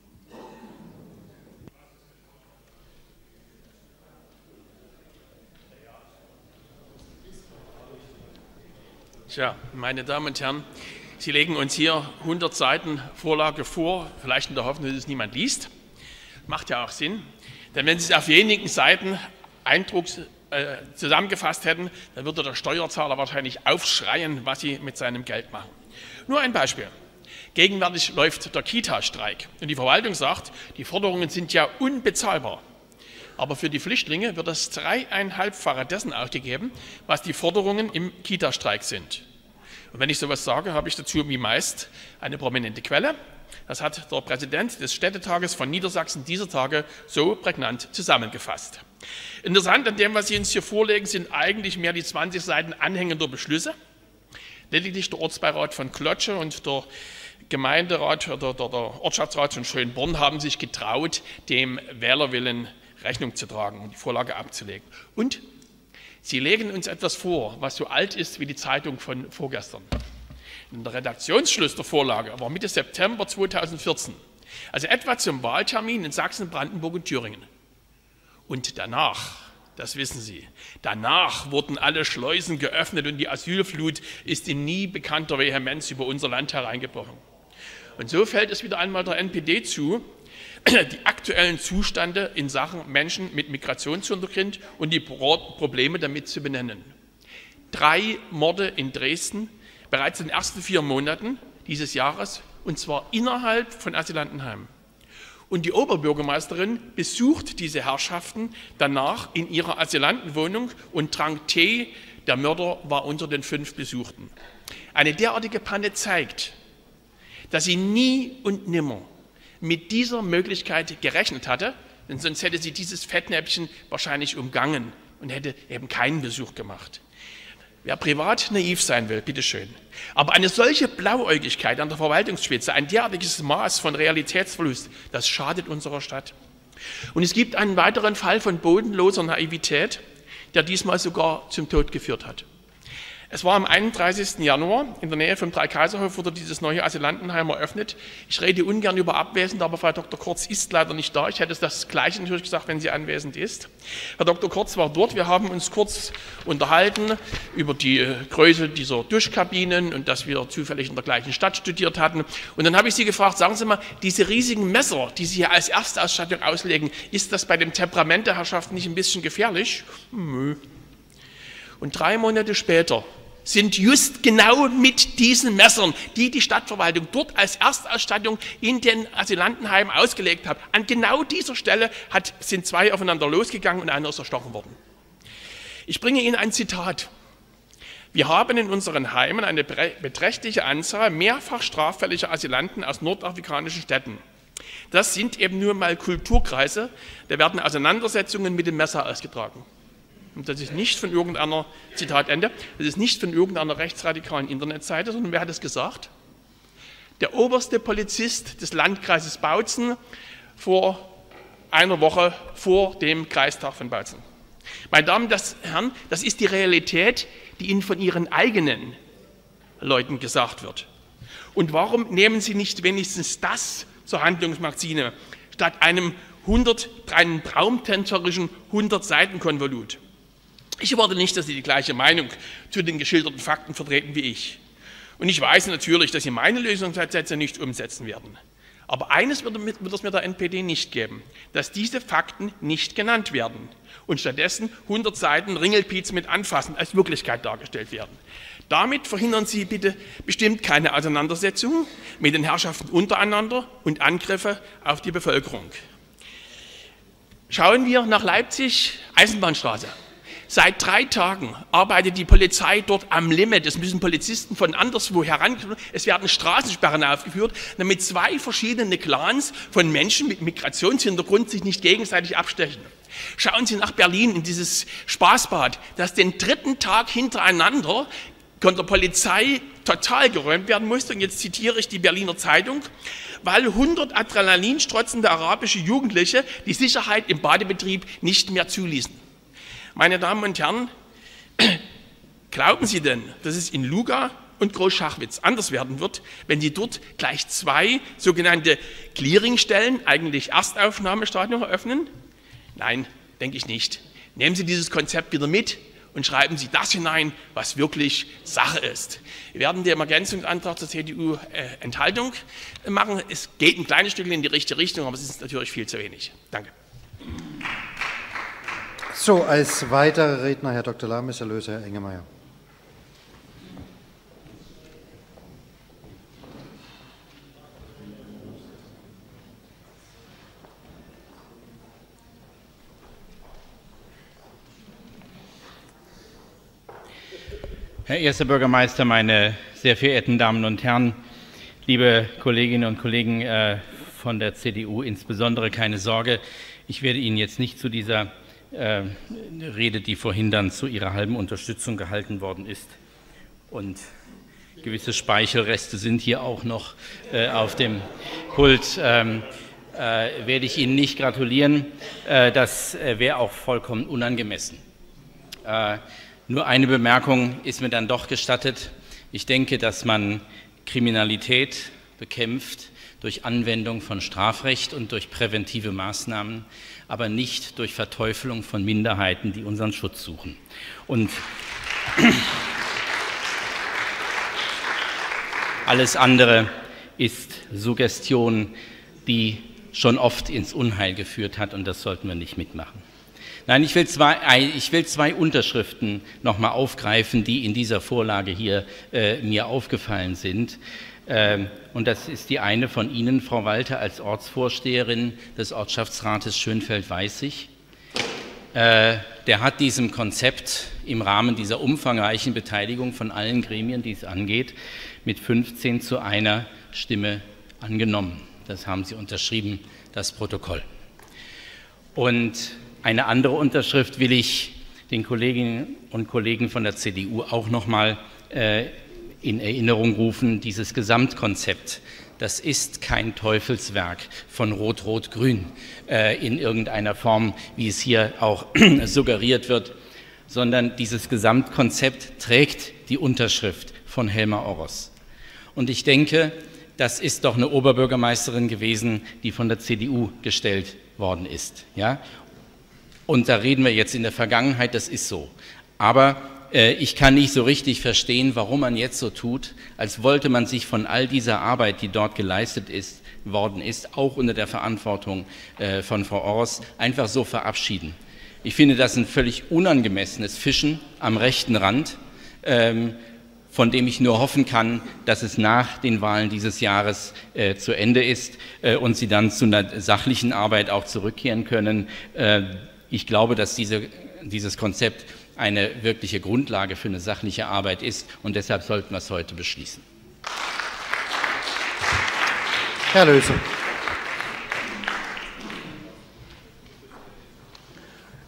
Tja, meine Damen und Herren, Sie legen uns hier hundert Seiten Vorlage vor, vielleicht in der Hoffnung, dass es niemand liest. Macht ja auch Sinn, denn wenn Sie es auf wenigen Seiten Eindrucks äh, zusammengefasst hätten, dann würde der Steuerzahler wahrscheinlich aufschreien, was Sie mit seinem Geld machen. Nur ein Beispiel. Gegenwärtig läuft der Kita-Streik und die Verwaltung sagt, die Forderungen sind ja unbezahlbar. Aber für die Flüchtlinge wird das dreieinhalbfache dessen ausgegeben, was die Forderungen im Kita-Streik sind. Und wenn ich sowas sage, habe ich dazu wie meist eine prominente Quelle. Das hat der Präsident des Städtetages von Niedersachsen dieser Tage so prägnant zusammengefasst. Interessant an dem, was Sie uns hier vorlegen, sind eigentlich mehr die zwanzig Seiten anhängender Beschlüsse. Lediglich der Ortsbeirat von Klotsche und der Gemeinderat oder der, der Ortschaftsrat von Schönborn haben sich getraut, dem Wählerwillen Rechnung zu tragen und die Vorlage abzulegen. Und Sie legen uns etwas vor, was so alt ist wie die Zeitung von vorgestern. Der Redaktionsschluss der Vorlage war Mitte September zweitausendvierzehn, also etwa zum Wahltermin in Sachsen, Brandenburg und Thüringen. Und danach, das wissen Sie, danach wurden alle Schleusen geöffnet und die Asylflut ist in nie bekannter Vehemenz über unser Land hereingebrochen. Und so fällt es wieder einmal der N P D zu, die aktuellen Zustände in Sachen Menschen mit Migrationshintergrund und die Probleme damit zu benennen. Drei Morde in Dresden bereits in den ersten vier Monaten dieses Jahres, und zwar innerhalb von Asylantenheimen. Und die Oberbürgermeisterin besucht diese Herrschaften danach in ihrer Asylantenwohnung und trank Tee. Der Mörder war unter den fünf Besuchten. Eine derartige Panne zeigt, dass sie nie und nimmer mit dieser Möglichkeit gerechnet hatte, denn sonst hätte sie dieses Fettnäpfchen wahrscheinlich umgangen und hätte eben keinen Besuch gemacht. Wer privat naiv sein will, bitteschön. Aber eine solche Blauäugigkeit an der Verwaltungsspitze, ein derartiges Maß von Realitätsverlust, das schadet unserer Stadt. Und es gibt einen weiteren Fall von bodenloser Naivität, der diesmal sogar zum Tod geführt hat. Es war am einunddreißigsten Januar in der Nähe vom Dreikaiserhof wurde dieses neue Asylantenheim eröffnet. Ich rede ungern über Abwesende, aber Frau Doktor Kurz ist leider nicht da. Ich hätte das Gleiche natürlich gesagt, wenn sie anwesend ist. Herr Doktor Kurz war dort. Wir haben uns kurz unterhalten über die Größe dieser Duschkabinen und dass wir zufällig in der gleichen Stadt studiert hatten. Und dann habe ich Sie gefragt, sagen Sie mal, diese riesigen Messer, die Sie hier als Erstausstattung auslegen, ist das bei dem Temperament der Herrschaft nicht ein bisschen gefährlich? Nö. Und drei Monate später sind just genau mit diesen Messern, die die Stadtverwaltung dort als Erstausstattung in den Asylantenheimen ausgelegt hat, an genau dieser Stelle hat, sind zwei aufeinander losgegangen und einer ist erstochen worden. Ich bringe Ihnen ein Zitat. Wir haben in unseren Heimen eine beträchtliche Anzahl mehrfach straffälliger Asylanten aus nordafrikanischen Städten. Das sind eben nur mal Kulturkreise, da werden Auseinandersetzungen mit dem Messer ausgetragen. Und das ist nicht von irgendeiner, Zitat Ende, das ist nicht von irgendeiner rechtsradikalen Internetseite, sondern wer hat es gesagt? Der oberste Polizist des Landkreises Bautzen vor einer Woche vor dem Kreistag von Bautzen. Meine Damen und Herren, das ist die Realität, die Ihnen von Ihren eigenen Leuten gesagt wird. Und warum nehmen Sie nicht wenigstens das zur Handlungsmaxime statt einem, hundert, einem traumtänzerischen hundert-Seiten-Konvolut? Ich erwarte nicht, dass Sie die gleiche Meinung zu den geschilderten Fakten vertreten wie ich. Und ich weiß natürlich, dass Sie meine Lösungsansätze nicht umsetzen werden. Aber eines wird, wird es mit der N P D nicht geben, dass diese Fakten nicht genannt werden und stattdessen hundert Seiten Ringelpiez mit Anfassen als Wirklichkeit dargestellt werden. Damit verhindern Sie bitte bestimmt keine Auseinandersetzung mit den Herrschaften untereinander und Angriffe auf die Bevölkerung. Schauen wir nach Leipzig, Eisenbahnstraße. Seit drei Tagen arbeitet die Polizei dort am Limit. Es müssen Polizisten von anderswo herankommen. Es werden Straßensperren aufgeführt, damit zwei verschiedene Clans von Menschen mit Migrationshintergrund sich nicht gegenseitig abstechen. Schauen Sie nach Berlin in dieses Spaßbad, das den dritten Tag hintereinander von der Polizei total geräumt werden musste. Und jetzt zitiere ich die Berliner Zeitung, weil hundert adrenalinstrotzende arabische Jugendliche die Sicherheit im Badebetrieb nicht mehr zuließen. Meine Damen und Herren, glauben Sie denn, dass es in Luga und Großschachwitz anders werden wird, wenn Sie dort gleich zwei sogenannte Clearingstellen, eigentlich Erstaufnahmestadion, eröffnen? Nein, denke ich nicht. Nehmen Sie dieses Konzept wieder mit und schreiben Sie das hinein, was wirklich Sache ist. Wir werden dem Ergänzungsantrag zur C D U äh, Enthaltung machen. Es geht ein kleines Stückchen in die richtige Richtung, aber es ist natürlich viel zu wenig. Danke. So, als weiterer Redner Herr Doktor Lames, Erlöser Herr Engemeyer. Herr Erster Bürgermeister, meine sehr verehrten Damen und Herren, liebe Kolleginnen und Kollegen äh, von der C D U, insbesondere keine Sorge, ich werde Ihnen jetzt nicht zu dieser äh, Rede, die vorhin dann zu Ihrer halben Unterstützung gehalten worden ist, und gewisse Speichelreste sind hier auch noch äh, auf dem Pult, ähm, äh, werde ich Ihnen nicht gratulieren. Äh, das äh, wäre auch vollkommen unangemessen. Äh, Nur eine Bemerkung ist mir dann doch gestattet. Ich denke, dass man Kriminalität bekämpft durch Anwendung von Strafrecht und durch präventive Maßnahmen, aber nicht durch Verteufelung von Minderheiten, die unseren Schutz suchen. Und alles andere ist Suggestion, die schon oft ins Unheil geführt hat, und das sollten wir nicht mitmachen. Nein, ich will zwei, ich will zwei Unterschriften noch mal aufgreifen, die in dieser Vorlage hier äh, mir aufgefallen sind. Ähm, und das ist die eine von Ihnen, Frau Walter, als Ortsvorsteherin des Ortschaftsrates Schönfeld-Weißig. Äh, der hat diesem Konzept im Rahmen dieser umfangreichen Beteiligung von allen Gremien, die es angeht, mit fünfzehn zu einer Stimme angenommen. Das haben Sie unterschrieben, das Protokoll. Und eine andere Unterschrift will ich den Kolleginnen und Kollegen von der C D U auch noch mal äh, in Erinnerung rufen. Dieses Gesamtkonzept, das ist kein Teufelswerk von Rot-Rot-Grün äh, in irgendeiner Form, wie es hier auch suggeriert wird, sondern dieses Gesamtkonzept trägt die Unterschrift von Helma Orros. Und ich denke, das ist doch eine Oberbürgermeisterin gewesen, die von der C D U gestellt worden ist. Ja? Und da reden wir jetzt in der Vergangenheit, das ist so. Aber äh, ich kann nicht so richtig verstehen, warum man jetzt so tut, als wollte man sich von all dieser Arbeit, die dort geleistet ist, worden ist, auch unter der Verantwortung äh, von Frau Orros, einfach so verabschieden. Ich finde das ein völlig unangemessenes Fischen am rechten Rand, ähm, von dem ich nur hoffen kann, dass es nach den Wahlen dieses Jahres äh, zu Ende ist äh, und Sie dann zu einer sachlichen Arbeit auch zurückkehren können. Äh, Ich glaube, dass diese, dieses Konzept eine wirkliche Grundlage für eine sachliche Arbeit ist, und deshalb sollten wir es heute beschließen. Herr Löser.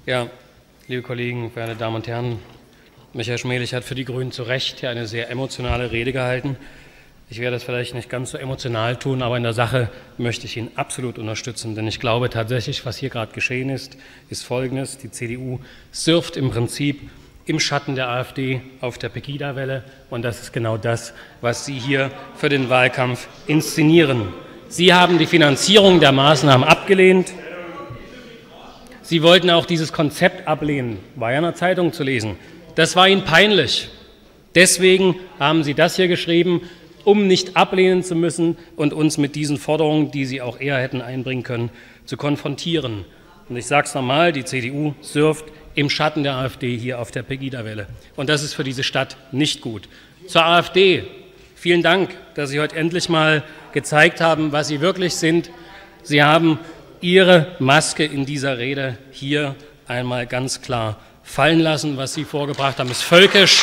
Ja, liebe Kollegen, verehrte Damen und Herren, Michael Schmelich hat für die Grünen zu Recht hier eine sehr emotionale Rede gehalten. Ich werde das vielleicht nicht ganz so emotional tun, aber in der Sache möchte ich ihn absolut unterstützen, denn ich glaube tatsächlich, was hier gerade geschehen ist, ist Folgendes. Die C D U surft im Prinzip im Schatten der AfD auf der Pegida-Welle und das ist genau das, was Sie hier für den Wahlkampf inszenieren. Sie haben die Finanzierung der Maßnahmen abgelehnt. Sie wollten auch dieses Konzept ablehnen, war ja in der Zeitung zu lesen. Das war Ihnen peinlich. Deswegen haben Sie das hier geschrieben, um nicht ablehnen zu müssen und uns mit diesen Forderungen, die Sie auch eher hätten einbringen können, zu konfrontieren. Und ich sage es nochmal, die C D U surft im Schatten der AfD hier auf der Pegida-Welle. Und das ist für diese Stadt nicht gut. Zur AfD. Vielen Dank, dass Sie heute endlich mal gezeigt haben, was Sie wirklich sind. Sie haben Ihre Maske in dieser Rede hier einmal ganz klar fallen lassen. Was Sie vorgebracht haben, ist völkisch.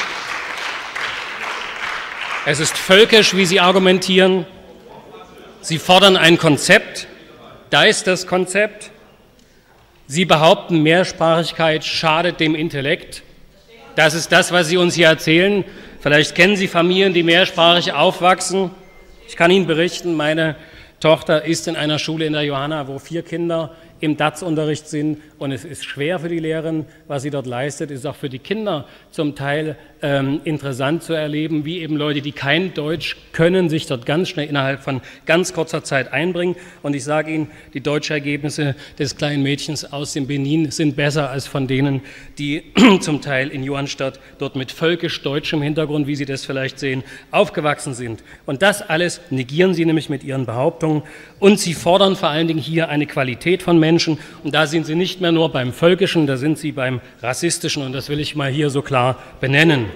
Es ist völkisch, wie Sie argumentieren. Sie fordern ein Konzept. Da ist das Konzept. Sie behaupten, Mehrsprachigkeit schadet dem Intellekt. Das ist das, was Sie uns hier erzählen. Vielleicht kennen Sie Familien, die mehrsprachig aufwachsen. Ich kann Ihnen berichten, meine Tochter ist in einer Schule in der Johanna, wo vier Kinder im D A Z-Unterricht sind und es ist schwer für die Lehrerin, was sie dort leistet. Es ist auch für die Kinder zum Teil ähm, interessant zu erleben, wie eben Leute, die kein Deutsch können, sich dort ganz schnell innerhalb von ganz kurzer Zeit einbringen. Und ich sage Ihnen, die Deutschergebnisse des kleinen Mädchens aus dem Benin sind besser als von denen, die zum Teil in Johannstadt dort mit völkisch-deutschem Hintergrund, wie Sie das vielleicht sehen, aufgewachsen sind. Und das alles negieren Sie nämlich mit Ihren Behauptungen. Und Sie fordern vor allen Dingen hier eine Qualität von Menschen. Und da sind Sie nicht mehr nur beim Völkischen, da sind Sie beim Rassistischen. Und das will ich mal hier so klar benennen.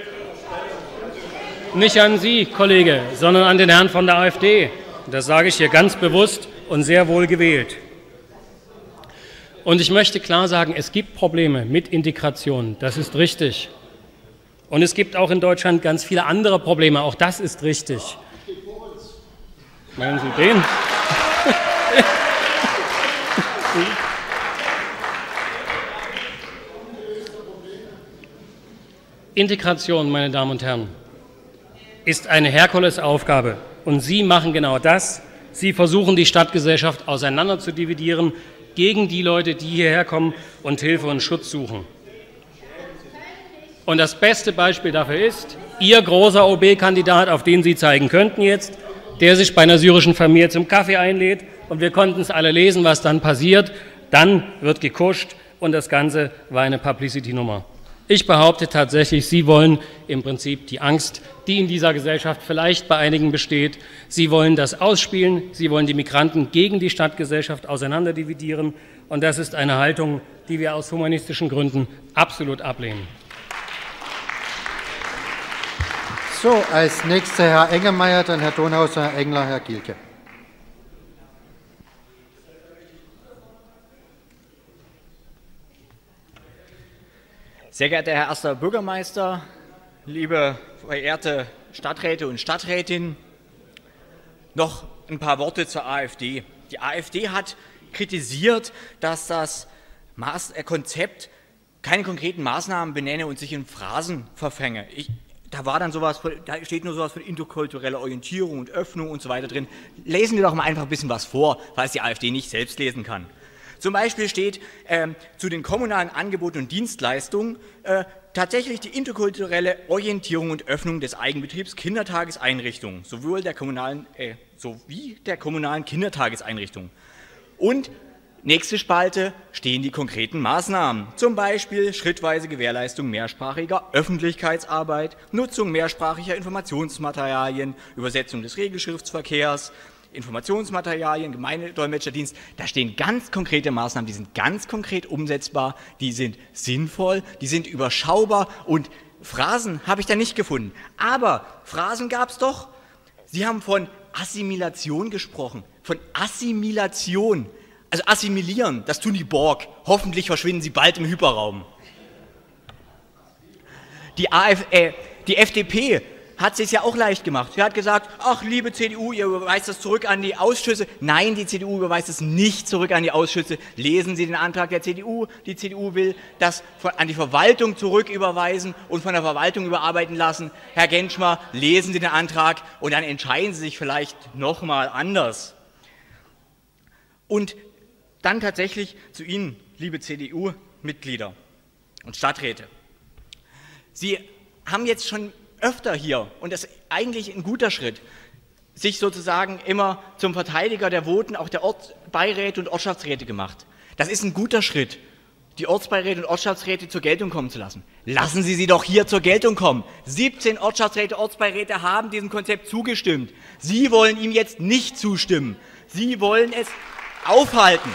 Nicht an Sie, Kollege, sondern an den Herrn von der AfD. Das sage ich hier ganz bewusst und sehr wohl gewählt. Und ich möchte klar sagen, es gibt Probleme mit Integration. Das ist richtig. Und es gibt auch in Deutschland ganz viele andere Probleme. Auch das ist richtig. Meinen Sie den? Integration, meine Damen und Herren, ist eine Herkulesaufgabe. Und Sie machen genau das. Sie versuchen, die Stadtgesellschaft auseinander zu dividieren gegen die Leute, die hierher kommen und Hilfe und Schutz suchen. Und das beste Beispiel dafür ist Ihr großer O B-Kandidat, auf den Sie zeigen könnten jetzt, der sich bei einer syrischen Familie zum Kaffee einlädt. Und wir konnten es alle lesen, was dann passiert. Dann wird gekuscht und das Ganze war eine Publicity-Nummer. Ich behaupte tatsächlich, Sie wollen im Prinzip die Angst, die in dieser Gesellschaft vielleicht bei einigen besteht, Sie wollen das ausspielen, Sie wollen die Migranten gegen die Stadtgesellschaft auseinanderdividieren. Und das ist eine Haltung, die wir aus humanistischen Gründen absolut ablehnen. So, als nächster Herr Engelmeier, dann Herr Donhauser, Herr Engler, Herr Gielke. Sehr geehrter Herr erster Bürgermeister, liebe verehrte Stadträte und Stadträtinnen, noch ein paar Worte zur AfD. Die AfD hat kritisiert, dass das Konzept keine konkreten Maßnahmen benenne und sich in Phrasen verfänge. Ich, da war dann sowas, da steht nur sowas von interkultureller Orientierung und Öffnung und so weiter drin. Lesen wir doch mal einfach ein bisschen was vor, falls die AfD nicht selbst lesen kann. Zum Beispiel steht äh, zu den kommunalen Angeboten und Dienstleistungen äh, tatsächlich die interkulturelle Orientierung und Öffnung des Eigenbetriebs Kindertageseinrichtungen, sowohl der kommunalen, äh, sowie der kommunalen Kindertageseinrichtungen. Und nächste Spalte stehen die konkreten Maßnahmen, zum Beispiel schrittweise Gewährleistung mehrsprachiger Öffentlichkeitsarbeit, Nutzung mehrsprachiger Informationsmaterialien, Übersetzung des Regelschriftsverkehrs, Informationsmaterialien, Gemeindedolmetscherdienst. Da stehen ganz konkrete Maßnahmen, die sind ganz konkret umsetzbar, die sind sinnvoll, die sind überschaubar und Phrasen habe ich da nicht gefunden. Aber Phrasen gab es doch. Sie haben von Assimilation gesprochen, von Assimilation. Also assimilieren, das tun die Borg. Hoffentlich verschwinden sie bald im Hyperraum. Die, AfD, äh, die F D P hat sie es ja auch leicht gemacht. Sie hat gesagt, ach liebe C D U, ihr überweist das zurück an die Ausschüsse. Nein, die C D U überweist es nicht zurück an die Ausschüsse. Lesen Sie den Antrag der C D U. Die C D U will das an die Verwaltung zurücküberweisen und von der Verwaltung überarbeiten lassen. Herr Gentschmer, lesen Sie den Antrag und dann entscheiden Sie sich vielleicht nochmal anders. Und dann tatsächlich zu Ihnen, liebe C D U-Mitglieder und Stadträte. Sie haben jetzt schon öfter hier, und das ist eigentlich ein guter Schritt, sich sozusagen immer zum Verteidiger der Voten auch der Ortsbeiräte und Ortschaftsräte gemacht. Das ist ein guter Schritt, die Ortsbeiräte und Ortschaftsräte zur Geltung kommen zu lassen. Lassen Sie sie doch hier zur Geltung kommen. siebzehn Ortschaftsräte, Ortsbeiräte haben diesem Konzept zugestimmt. Sie wollen ihm jetzt nicht zustimmen. Sie wollen es aufhalten.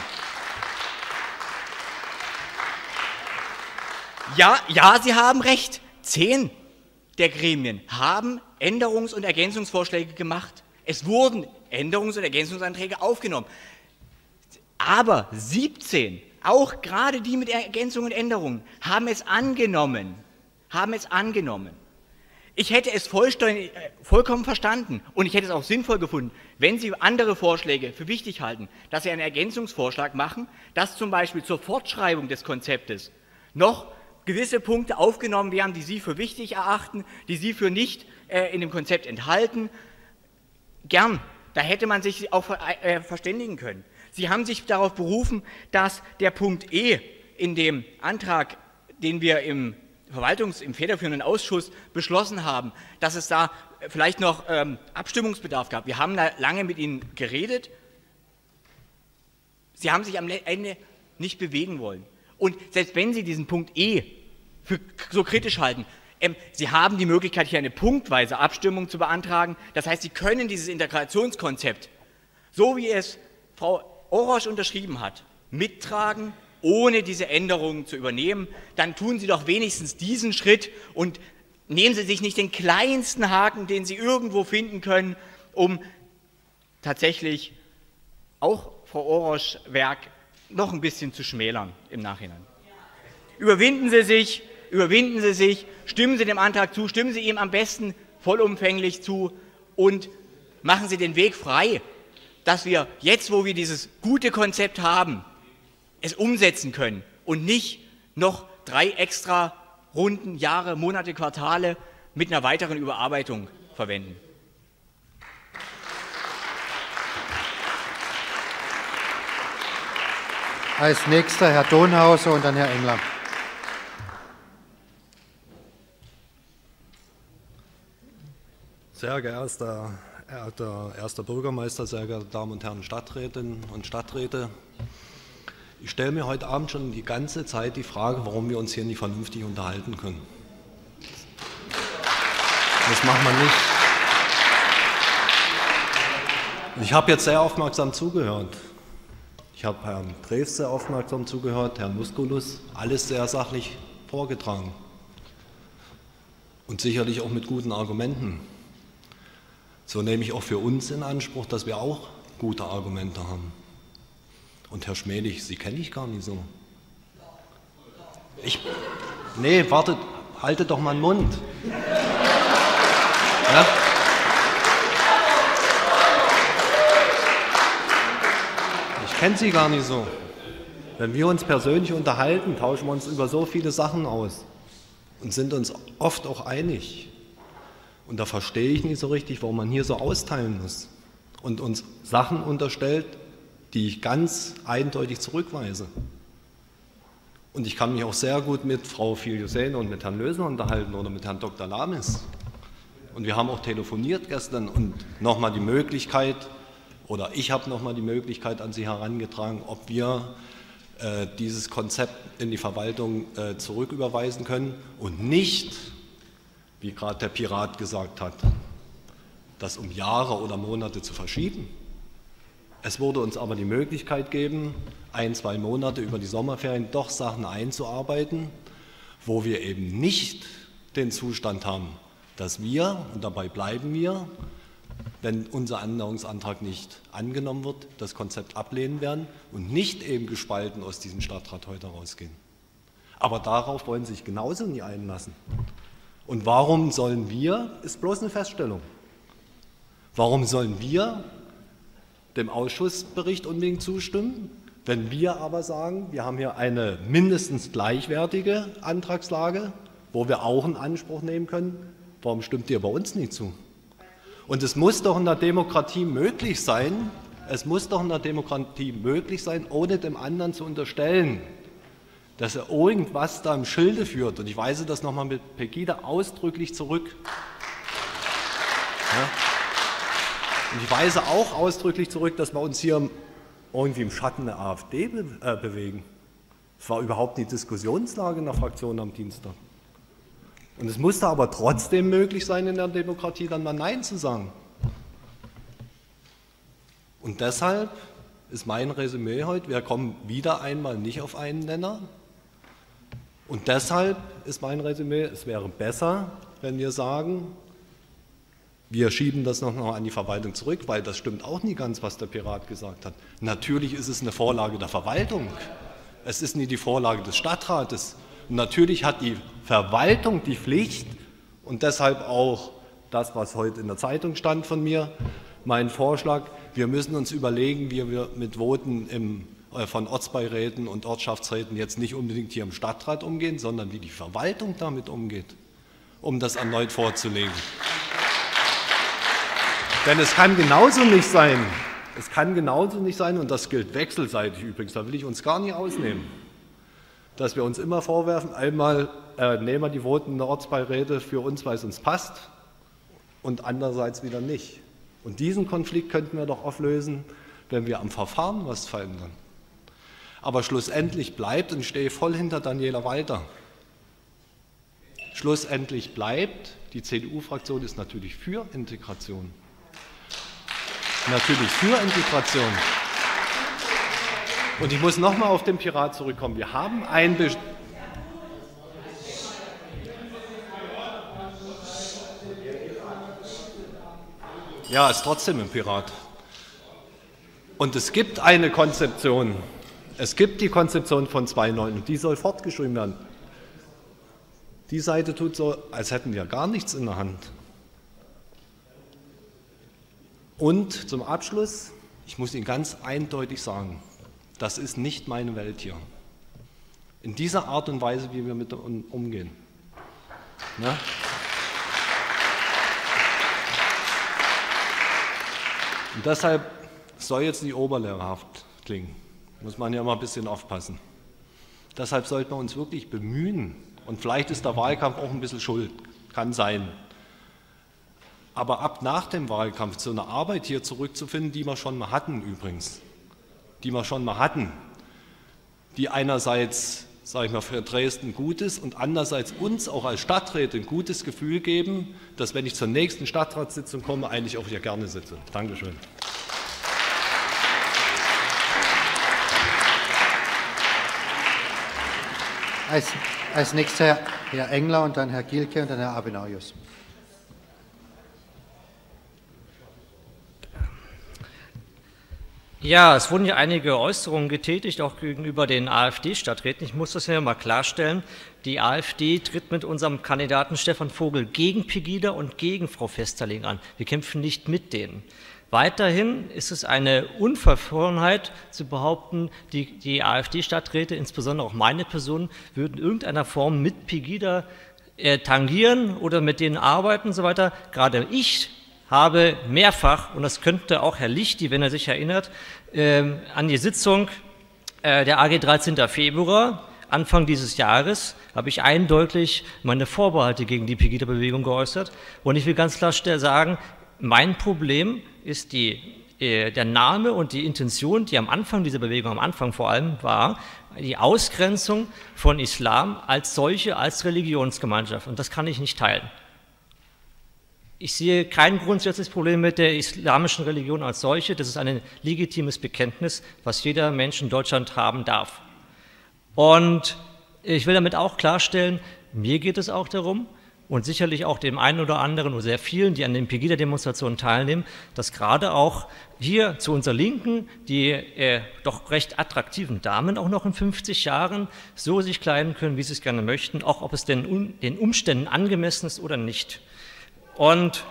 Ja, ja, Sie haben recht. Zehn der Gremien haben Änderungs- und Ergänzungsvorschläge gemacht. Es wurden Änderungs- und Ergänzungsanträge aufgenommen. Aber siebzehn, auch gerade die mit Ergänzungen und Änderungen, haben es angenommen. Haben es angenommen. Ich hätte es vollkommen verstanden und ich hätte es auch sinnvoll gefunden, wenn Sie andere Vorschläge für wichtig halten, dass Sie einen Ergänzungsvorschlag machen, dass zum Beispiel zur Fortschreibung des Konzeptes noch gewisse Punkte aufgenommen werden, die Sie für wichtig erachten, die Sie für nicht äh, in dem Konzept enthalten. Gern, da hätte man sich auch äh, verständigen können. Sie haben sich darauf berufen, dass der Punkt E in dem Antrag, den wir im Verwaltungs-, im federführenden Ausschuss beschlossen haben, dass es da vielleicht noch ähm, Abstimmungsbedarf gab. Wir haben da lange mit Ihnen geredet. Sie haben sich am Ende nicht bewegen wollen. Und selbst wenn Sie diesen Punkt E für so kritisch halten, ähm, Sie haben die Möglichkeit, hier eine punktweise Abstimmung zu beantragen. Das heißt, Sie können dieses Integrationskonzept, so wie es Frau Orosch unterschrieben hat, mittragen, ohne diese Änderungen zu übernehmen. Dann tun Sie doch wenigstens diesen Schritt und nehmen Sie sich nicht den kleinsten Haken, den Sie irgendwo finden können, um tatsächlich auch Frau Oroschs Werk noch ein bisschen zu schmälern im Nachhinein. Überwinden Sie sich, überwinden Sie sich, stimmen Sie dem Antrag zu, stimmen Sie ihm am besten vollumfänglich zu und machen Sie den Weg frei, dass wir jetzt, wo wir dieses gute Konzept haben, es umsetzen können und nicht noch drei extra Runden, Jahre, Monate, Quartale mit einer weiteren Überarbeitung verwenden. Als nächster Herr Donhauser und dann Herr Engler. Sehr geehrter erster Bürgermeister, sehr geehrte Damen und Herren Stadträtinnen und Stadträte, ich stelle mir heute Abend schon die ganze Zeit die Frage, warum wir uns hier nicht vernünftig unterhalten können. Das macht man nicht. Ich habe jetzt sehr aufmerksam zugehört. Ich habe Herrn Drews sehr aufmerksam zugehört, Herrn Musculus, alles sehr sachlich vorgetragen und sicherlich auch mit guten Argumenten. So nehme ich auch für uns in Anspruch, dass wir auch gute Argumente haben. Und Herr Schmelig, Sie kenne ich gar nicht so. Ich, nee, wartet, haltet doch mal den Mund. Ja? Ich kenne Sie gar nicht so. Wenn wir uns persönlich unterhalten, tauschen wir uns über so viele Sachen aus und sind uns oft auch einig. Und da verstehe ich nicht so richtig, warum man hier so austeilen muss und uns Sachen unterstellt, die ich ganz eindeutig zurückweise. Und ich kann mich auch sehr gut mit Frau Filiusene und mit Herrn Lösner unterhalten oder mit Herrn Doktor Lamis. Und wir haben auch telefoniert gestern und nochmal die Möglichkeit, oder ich habe nochmal die Möglichkeit an Sie herangetragen, ob wir äh, dieses Konzept in die Verwaltung äh, zurücküberweisen können und nicht, wie gerade der Pirat gesagt hat, das um Jahre oder Monate zu verschieben. Es wurde uns aber die Möglichkeit geben, ein, zwei Monate über die Sommerferien doch Sachen einzuarbeiten, wo wir eben nicht den Zustand haben, dass wir, und dabei bleiben wir, wenn unser Änderungsantrag nicht angenommen wird, das Konzept ablehnen werden und nicht eben gespalten aus diesem Stadtrat heute rausgehen. Aber darauf wollen Sie sich genauso nie einlassen. Und warum sollen wir, ist bloß eine Feststellung, warum sollen wir dem Ausschussbericht unbedingt zustimmen, wenn wir aber sagen, wir haben hier eine mindestens gleichwertige Antragslage, wo wir auch einen Anspruch nehmen können, warum stimmt ihr bei uns nicht zu? Und es muss doch in der Demokratie möglich sein, es muss doch in der Demokratie möglich sein, ohne dem anderen zu unterstellen, dass er irgendwas da im Schilde führt. Und ich weise das nochmal mit Pegida ausdrücklich zurück. Ja? Und ich weise auch ausdrücklich zurück, dass wir uns hier irgendwie im Schatten der AfD be äh, bewegen. Es war überhaupt nicht Diskussionslage in der Fraktion am Dienstag. Und es musste aber trotzdem möglich sein, in der Demokratie dann mal Nein zu sagen. Und deshalb ist mein Resümee heute, wir kommen wieder einmal nicht auf einen Nenner. Und deshalb ist mein Resümee, es wäre besser, wenn wir sagen, wir schieben das noch mal an die Verwaltung zurück, weil das stimmt auch nie ganz, was der Pirat gesagt hat. Natürlich ist es eine Vorlage der Verwaltung. Es ist nicht die Vorlage des Stadtrates. Und natürlich hat die Verwaltung die Pflicht und deshalb auch das, was heute in der Zeitung stand von mir, mein Vorschlag, wir müssen uns überlegen, wie wir mit Voten im, äh, von Ortsbeiräten und Ortschaftsräten jetzt nicht unbedingt hier im Stadtrat umgehen, sondern wie die Verwaltung damit umgeht, um das erneut vorzulegen. Denn es kann genauso nicht sein, es kann genauso nicht sein, und das gilt wechselseitig übrigens, da will ich uns gar nicht ausnehmen, dass wir uns immer vorwerfen, einmal äh, nehmen wir die Voten der Ortsbeiräte für uns, weil es uns passt, und andererseits wieder nicht. Und diesen Konflikt könnten wir doch auflösen, wenn wir am Verfahren was verändern. Aber schlussendlich bleibt, und ich stehe voll hinter Daniela Walter, schlussendlich bleibt, die C D U-Fraktion ist natürlich für Integration. Natürlich für Integration. Und ich muss nochmal auf den Pirat zurückkommen. Wir haben ein Be Ja, ist trotzdem ein Pirat. Und es gibt eine Konzeption. Es gibt die Konzeption von zwei Punkt neun und die soll fortgeschrieben werden. Die Seite tut so, als hätten wir gar nichts in der Hand. Und zum Abschluss, ich muss Ihnen ganz eindeutig sagen, das ist nicht meine Welt hier. In dieser Art und Weise, wie wir mit umgehen. Ja? Und deshalb soll jetzt nicht oberlehrerhaft klingen. Muss man ja mal ein bisschen aufpassen. Deshalb sollten wir uns wirklich bemühen. Und vielleicht ist der Wahlkampf auch ein bisschen schuld. Kann sein. Aber ab nach dem Wahlkampf zu einer Arbeit hier zurückzufinden, die wir schon mal hatten übrigens. Die wir schon mal hatten. Die einerseits, sage ich mal, für Dresden gut ist und andererseits uns auch als Stadträte ein gutes Gefühl geben, dass, wenn ich zur nächsten Stadtratssitzung komme, eigentlich auch hier gerne sitze. Dankeschön. Als, als nächster Herr Engler und dann Herr Gielke und dann Herr Abenauius. Ja, es wurden ja einige Äußerungen getätigt, auch gegenüber den AfD-Stadträten. Ich muss das ja mal klarstellen. Die AfD tritt mit unserem Kandidaten Stefan Vogel gegen Pegida und gegen Frau Vesterling an. Wir kämpfen nicht mit denen. Weiterhin ist es eine Unverfrorenheit zu behaupten, die, die AfD-Stadträte, insbesondere auch meine Person, würden in irgendeiner Form mit Pegida äh, tangieren oder mit denen arbeiten und so weiter. Gerade ich habe mehrfach, und das könnte auch Herr Lichti, wenn er sich erinnert, äh, an die Sitzung äh, der A G dreizehnten Februar, Anfang dieses Jahres, habe ich eindeutig meine Vorbehalte gegen die Pegida-Bewegung geäußert. Und ich will ganz klar sagen, mein Problem ist die, äh, der Name und die Intention, die am Anfang dieser Bewegung, am Anfang vor allem war, die Ausgrenzung von Islam als solche, als Religionsgemeinschaft. Und das kann ich nicht teilen. Ich sehe kein grundsätzliches Problem mit der islamischen Religion als solche. Das ist ein legitimes Bekenntnis, was jeder Mensch in Deutschland haben darf. Und ich will damit auch klarstellen, mir geht es auch darum, und sicherlich auch dem einen oder anderen oder sehr vielen, die an den Pegida-Demonstrationen teilnehmen, dass gerade auch hier zu unserer Linken die äh, doch recht attraktiven Damen auch noch in fünfzig Jahren so sich kleiden können, wie sie es gerne möchten, auch ob es denn um, den Umständen angemessen ist oder nicht. Und,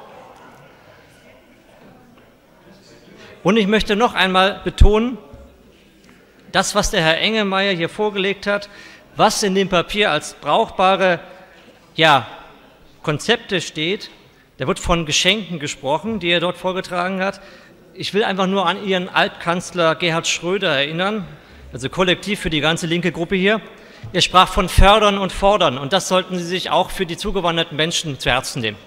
und ich möchte noch einmal betonen, das, was der Herr Engelmeier hier vorgelegt hat, was in dem Papier als brauchbare ja, Konzepte steht, da wird von Geschenken gesprochen, die er dort vorgetragen hat. Ich will einfach nur an Ihren Altkanzler Gerhard Schröder erinnern, also kollektiv für die ganze linke Gruppe hier. Er sprach von fördern und fordern, und das sollten Sie sich auch für die zugewanderten Menschen zu Herzen nehmen.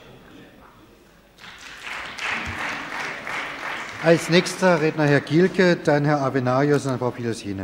Als nächster Redner Herr Gielke, dann Herr Avenarius und dann Frau Pilosine.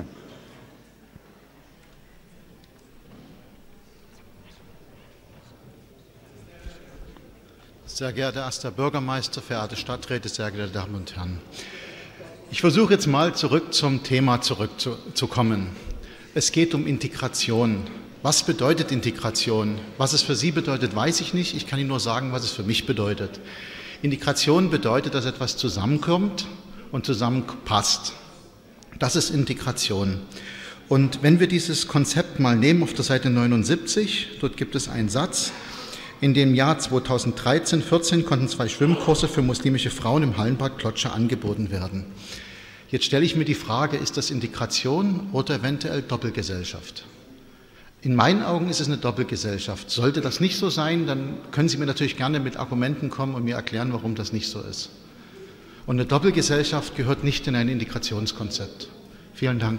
Sehr geehrter erster Bürgermeister, verehrte Stadträte, sehr geehrte Damen und Herren. Ich versuche jetzt mal zurück zum Thema zurückzukommen. Es geht um Integration. Was bedeutet Integration? Was es für Sie bedeutet, weiß ich nicht. Ich kann Ihnen nur sagen, was es für mich bedeutet. Integration bedeutet, dass etwas zusammenkommt und zusammenpasst. Das ist Integration. Und wenn wir dieses Konzept mal nehmen auf der Seite neunundsiebzig, dort gibt es einen Satz: In dem Jahr zweitausenddreizehn vierzehn konnten zwei Schwimmkurse für muslimische Frauen im Hallenbad Klotsche angeboten werden. Jetzt stelle ich mir die Frage, ist das Integration oder eventuell Doppelgesellschaft? In meinen Augen ist es eine Doppelgesellschaft. Sollte das nicht so sein, dann können Sie mir natürlich gerne mit Argumenten kommen und mir erklären, warum das nicht so ist. Und eine Doppelgesellschaft gehört nicht in ein Integrationskonzept. Vielen Dank.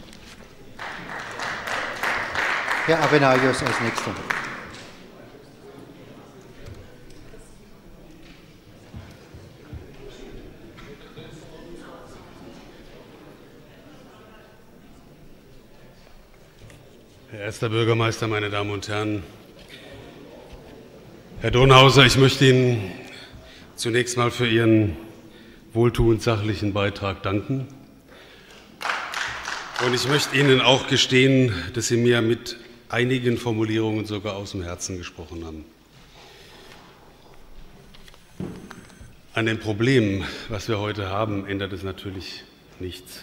Herr Avenarius als Nächster. Herr erster Bürgermeister, meine Damen und Herren, Herr Donhauser, ich möchte Ihnen zunächst mal für Ihren wohltuend sachlichen Beitrag danken. Und ich möchte Ihnen auch gestehen, dass Sie mir mit einigen Formulierungen sogar aus dem Herzen gesprochen haben. An dem Problem, was wir heute haben, ändert es natürlich nichts.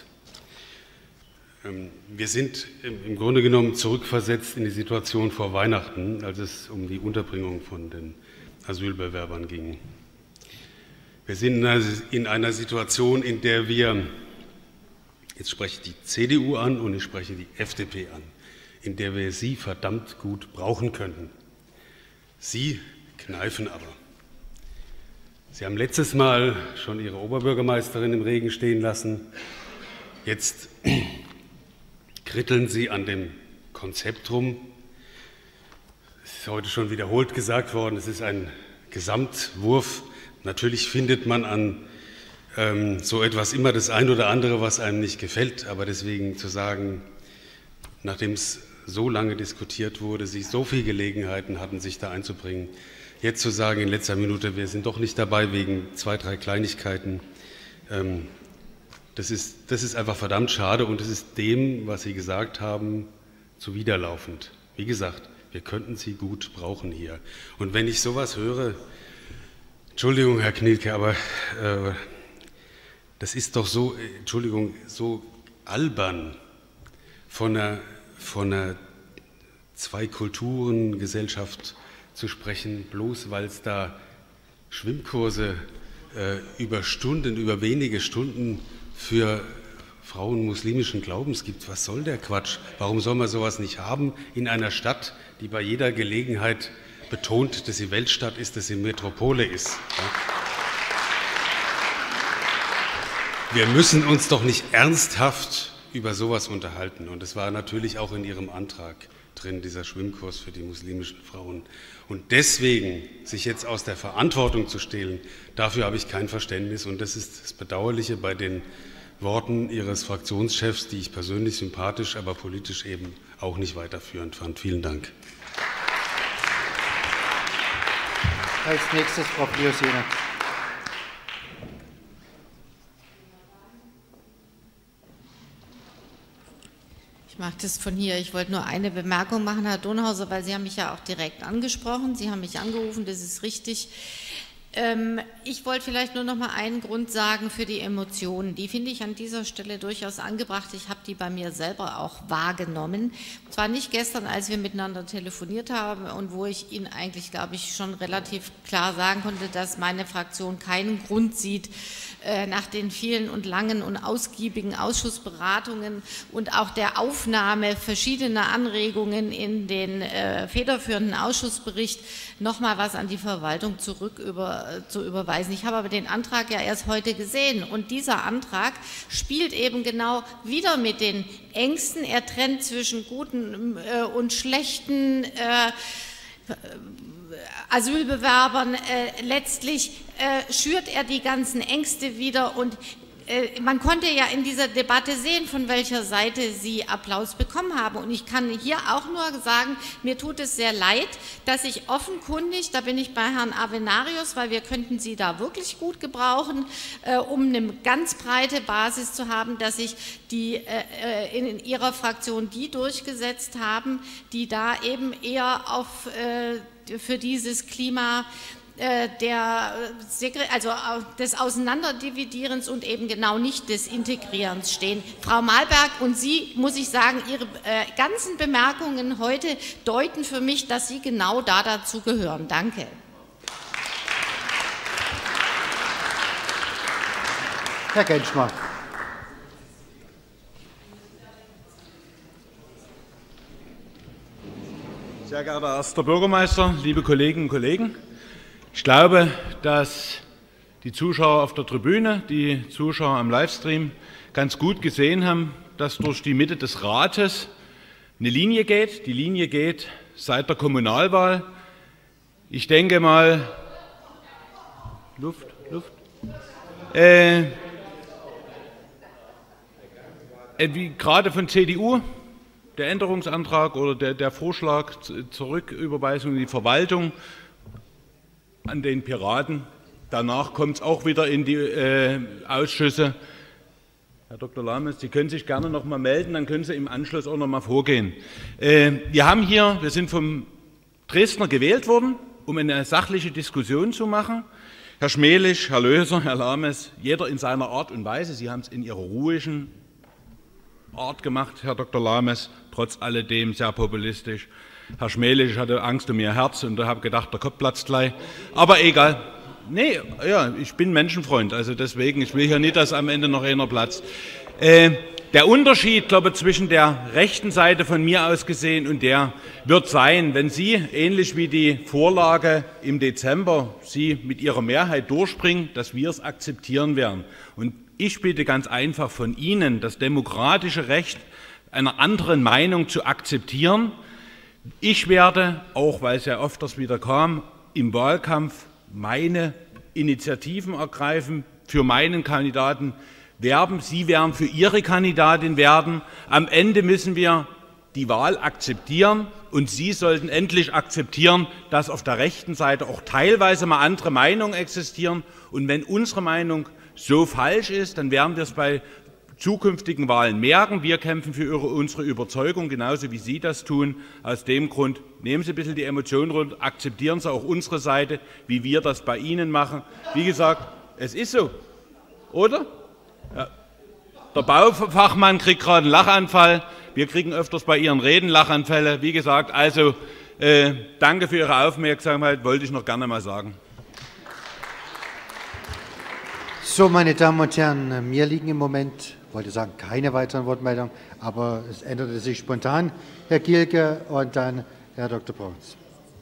Wir sind im Grunde genommen zurückversetzt in die Situation vor Weihnachten, als es um die Unterbringung von den Asylbewerbern ging. Wir sind in einer Situation, in der wir, jetzt spreche ich die C D U an und ich spreche die F D P an, in der wir sie verdammt gut brauchen könnten. Sie kneifen aber. Sie haben letztes Mal schon Ihre Oberbürgermeisterin im Regen stehen lassen. Jetzt kritteln Sie an dem Konzept rum. Es ist heute schon wiederholt gesagt worden, es ist ein Gesamtwurf. Natürlich findet man an ähm, so etwas immer das ein oder andere, was einem nicht gefällt. Aber deswegen zu sagen, nachdem es so lange diskutiert wurde, Sie so viele Gelegenheiten hatten, sich da einzubringen, jetzt zu sagen in letzter Minute, wir sind doch nicht dabei wegen zwei, drei Kleinigkeiten, ähm, Das ist, das ist einfach verdammt schade und es ist dem, was Sie gesagt haben, zuwiderlaufend. Wie gesagt, wir könnten Sie gut brauchen hier. Und wenn ich sowas höre, Entschuldigung, Herr Knielke, aber äh, das ist doch so, Entschuldigung, so albern, von einer, von einer Zwei-Kulturen-Gesellschaft zu sprechen, bloß weil es da Schwimmkurse äh, über Stunden, über wenige Stunden für Frauen muslimischen Glaubens gibt. Was soll der Quatsch? Warum soll man sowas nicht haben in einer Stadt, die bei jeder Gelegenheit betont, dass sie Weltstadt ist, dass sie Metropole ist? Wir müssen uns doch nicht ernsthaft über sowas unterhalten. Und es war natürlich auch in Ihrem Antrag drin, dieser Schwimmkurs für die muslimischen Frauen. Und deswegen sich jetzt aus der Verantwortung zu stehlen, dafür habe ich kein Verständnis. Und das ist das Bedauerliche bei den Worten Ihres Fraktionschefs, die ich persönlich sympathisch, aber politisch eben auch nicht weiterführend fand. Vielen Dank. Als nächstes Frau Pilosine. Ich Ich mache das von hier. Ich wollte nur eine Bemerkung machen, Herr Donhauser, weil Sie haben mich ja auch direkt angesprochen. Sie haben mich angerufen, das ist richtig. Ähm, ich wollte vielleicht nur noch mal einen Grund sagen für die Emotionen. Die finde ich an dieser Stelle durchaus angebracht. Ich habe die bei mir selber auch wahrgenommen. Und zwar nicht gestern, als wir miteinander telefoniert haben und wo ich Ihnen eigentlich, glaube ich, schon relativ klar sagen konnte, dass meine Fraktion keinen Grund sieht, nach den vielen und langen und ausgiebigen Ausschussberatungen und auch der Aufnahme verschiedener Anregungen in den äh, federführenden Ausschussbericht noch mal was an die Verwaltung zurück über, äh, zu überweisen. Ich habe aber den Antrag ja erst heute gesehen und dieser Antrag spielt eben genau wieder mit den Ängsten. Er trennt zwischen guten äh, und schlechten äh, Asylbewerbern, äh, letztlich äh, schürt er die ganzen Ängste wieder und äh, man konnte ja in dieser Debatte sehen, von welcher Seite Sie Applaus bekommen haben und ich kann hier auch nur sagen, mir tut es sehr leid, dass ich offenkundig, da bin ich bei Herrn Avenarius, weil wir könnten Sie da wirklich gut gebrauchen, äh, um eine ganz breite Basis zu haben, dass sich die äh, in, in Ihrer Fraktion die durchgesetzt haben, die da eben eher auf äh, für dieses Klima äh, der, also des Auseinanderdividierens und eben genau nicht des Integrierens stehen. Frau Malberg und Sie, muss ich sagen, Ihre äh, ganzen Bemerkungen heute deuten für mich, dass Sie genau da dazu gehören. Danke. Herr Genschmann. Sehr geehrter erster Bürgermeister, liebe Kolleginnen und Kollegen, ich glaube, dass die Zuschauer auf der Tribüne, die Zuschauer am Livestream ganz gut gesehen haben, dass durch die Mitte des Rates eine Linie geht. Die Linie geht seit der Kommunalwahl. Ich denke mal, Luft, Luft, äh, wie gerade von C D U, der Änderungsantrag oder der, der Vorschlag zur Rücküberweisung in die Verwaltung an den Piraten. Danach kommt es auch wieder in die äh, Ausschüsse. Herr Doktor Lames, Sie können sich gerne noch mal melden, dann können Sie im Anschluss auch noch mal vorgehen. Äh, wir haben hier, wir sind vom Dresdner gewählt worden, um eine sachliche Diskussion zu machen. Herr Schmelig, Herr Löser, Herr Lames, jeder in seiner Art und Weise. Sie haben es in Ihrer ruhigen Art gemacht, Herr Doktor Lames, trotz alledem sehr populistisch. Herr Schmelig, ich hatte Angst um Ihr Herz und habe gedacht, der Kopf platzt gleich. Aber egal. Nee, ja, ich bin Menschenfreund, also deswegen, ich will hier nicht, dass am Ende noch einer platzt. Äh, der Unterschied, glaube ich, zwischen der rechten Seite von mir aus gesehen und der wird sein, wenn Sie, ähnlich wie die Vorlage im Dezember, Sie mit Ihrer Mehrheit durchbringen, dass wir es akzeptieren werden. Und ich bitte ganz einfach von Ihnen, das demokratische Recht einer anderen Meinung zu akzeptieren. Ich werde, auch weil es ja öfters wieder kam, im Wahlkampf meine Initiativen ergreifen, für meinen Kandidaten werben. Sie werden für Ihre Kandidatin werden. Am Ende müssen wir die Wahl akzeptieren und Sie sollten endlich akzeptieren, dass auf der rechten Seite auch teilweise mal andere Meinungen existieren. Und wenn unsere Meinung so falsch ist, dann werden wir es bei zukünftigen Wahlen merken. Wir kämpfen für unsere Überzeugung, genauso wie Sie das tun. Aus dem Grund nehmen Sie ein bisschen die Emotionen runter, akzeptieren Sie auch unsere Seite, wie wir das bei Ihnen machen. Wie gesagt, es ist so, oder? Ja. Der Baufachmann kriegt gerade einen Lachanfall. Wir kriegen öfters bei Ihren Reden Lachanfälle. Wie gesagt, also äh, danke für Ihre Aufmerksamkeit, wollte ich noch gerne mal sagen. So, meine Damen und Herren, mir liegen im Moment, ich wollte sagen, keine weiteren Wortmeldungen, aber es änderte sich spontan. Herr Gilge und dann Herr Doktor Brauns.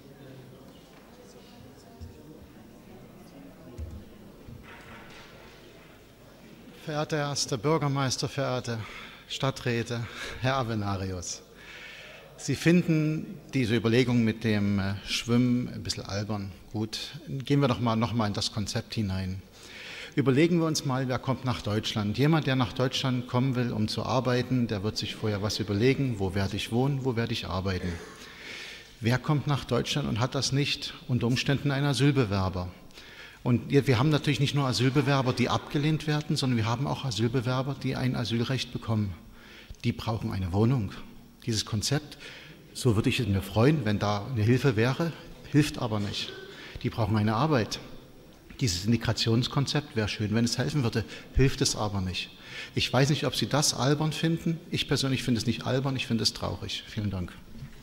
Verehrter erster Bürgermeister, verehrte Stadträte, Herr Avenarius, Sie finden diese Überlegung mit dem Schwimmen ein bisschen albern. Gut, gehen wir doch mal noch mal in das Konzept hinein. Überlegen wir uns mal, wer kommt nach Deutschland. Jemand, der nach Deutschland kommen will, um zu arbeiten, der wird sich vorher was überlegen, wo werde ich wohnen, wo werde ich arbeiten. Wer kommt nach Deutschland und hat das nicht? Unter Umständen ein Asylbewerber. Und wir haben natürlich nicht nur Asylbewerber, die abgelehnt werden, sondern wir haben auch Asylbewerber, die ein Asylrecht bekommen. die brauchen eine Wohnung. Dieses Konzept, so würde ich es mir freuen, wenn da eine Hilfe wäre, hilft aber nicht. Die brauchen eine Arbeit. Dieses Integrationskonzept wäre schön, wenn es helfen würde, hilft es aber nicht. Ich weiß nicht, ob Sie das albern finden. Ich persönlich finde es nicht albern, ich finde es traurig. Vielen Dank.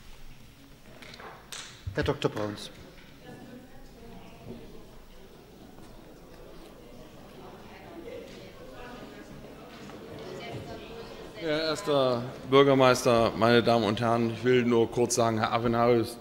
Herr Doktor Brauns. Herr erster Bürgermeister, meine Damen und Herren, ich will nur kurz sagen, Herr Avenarius,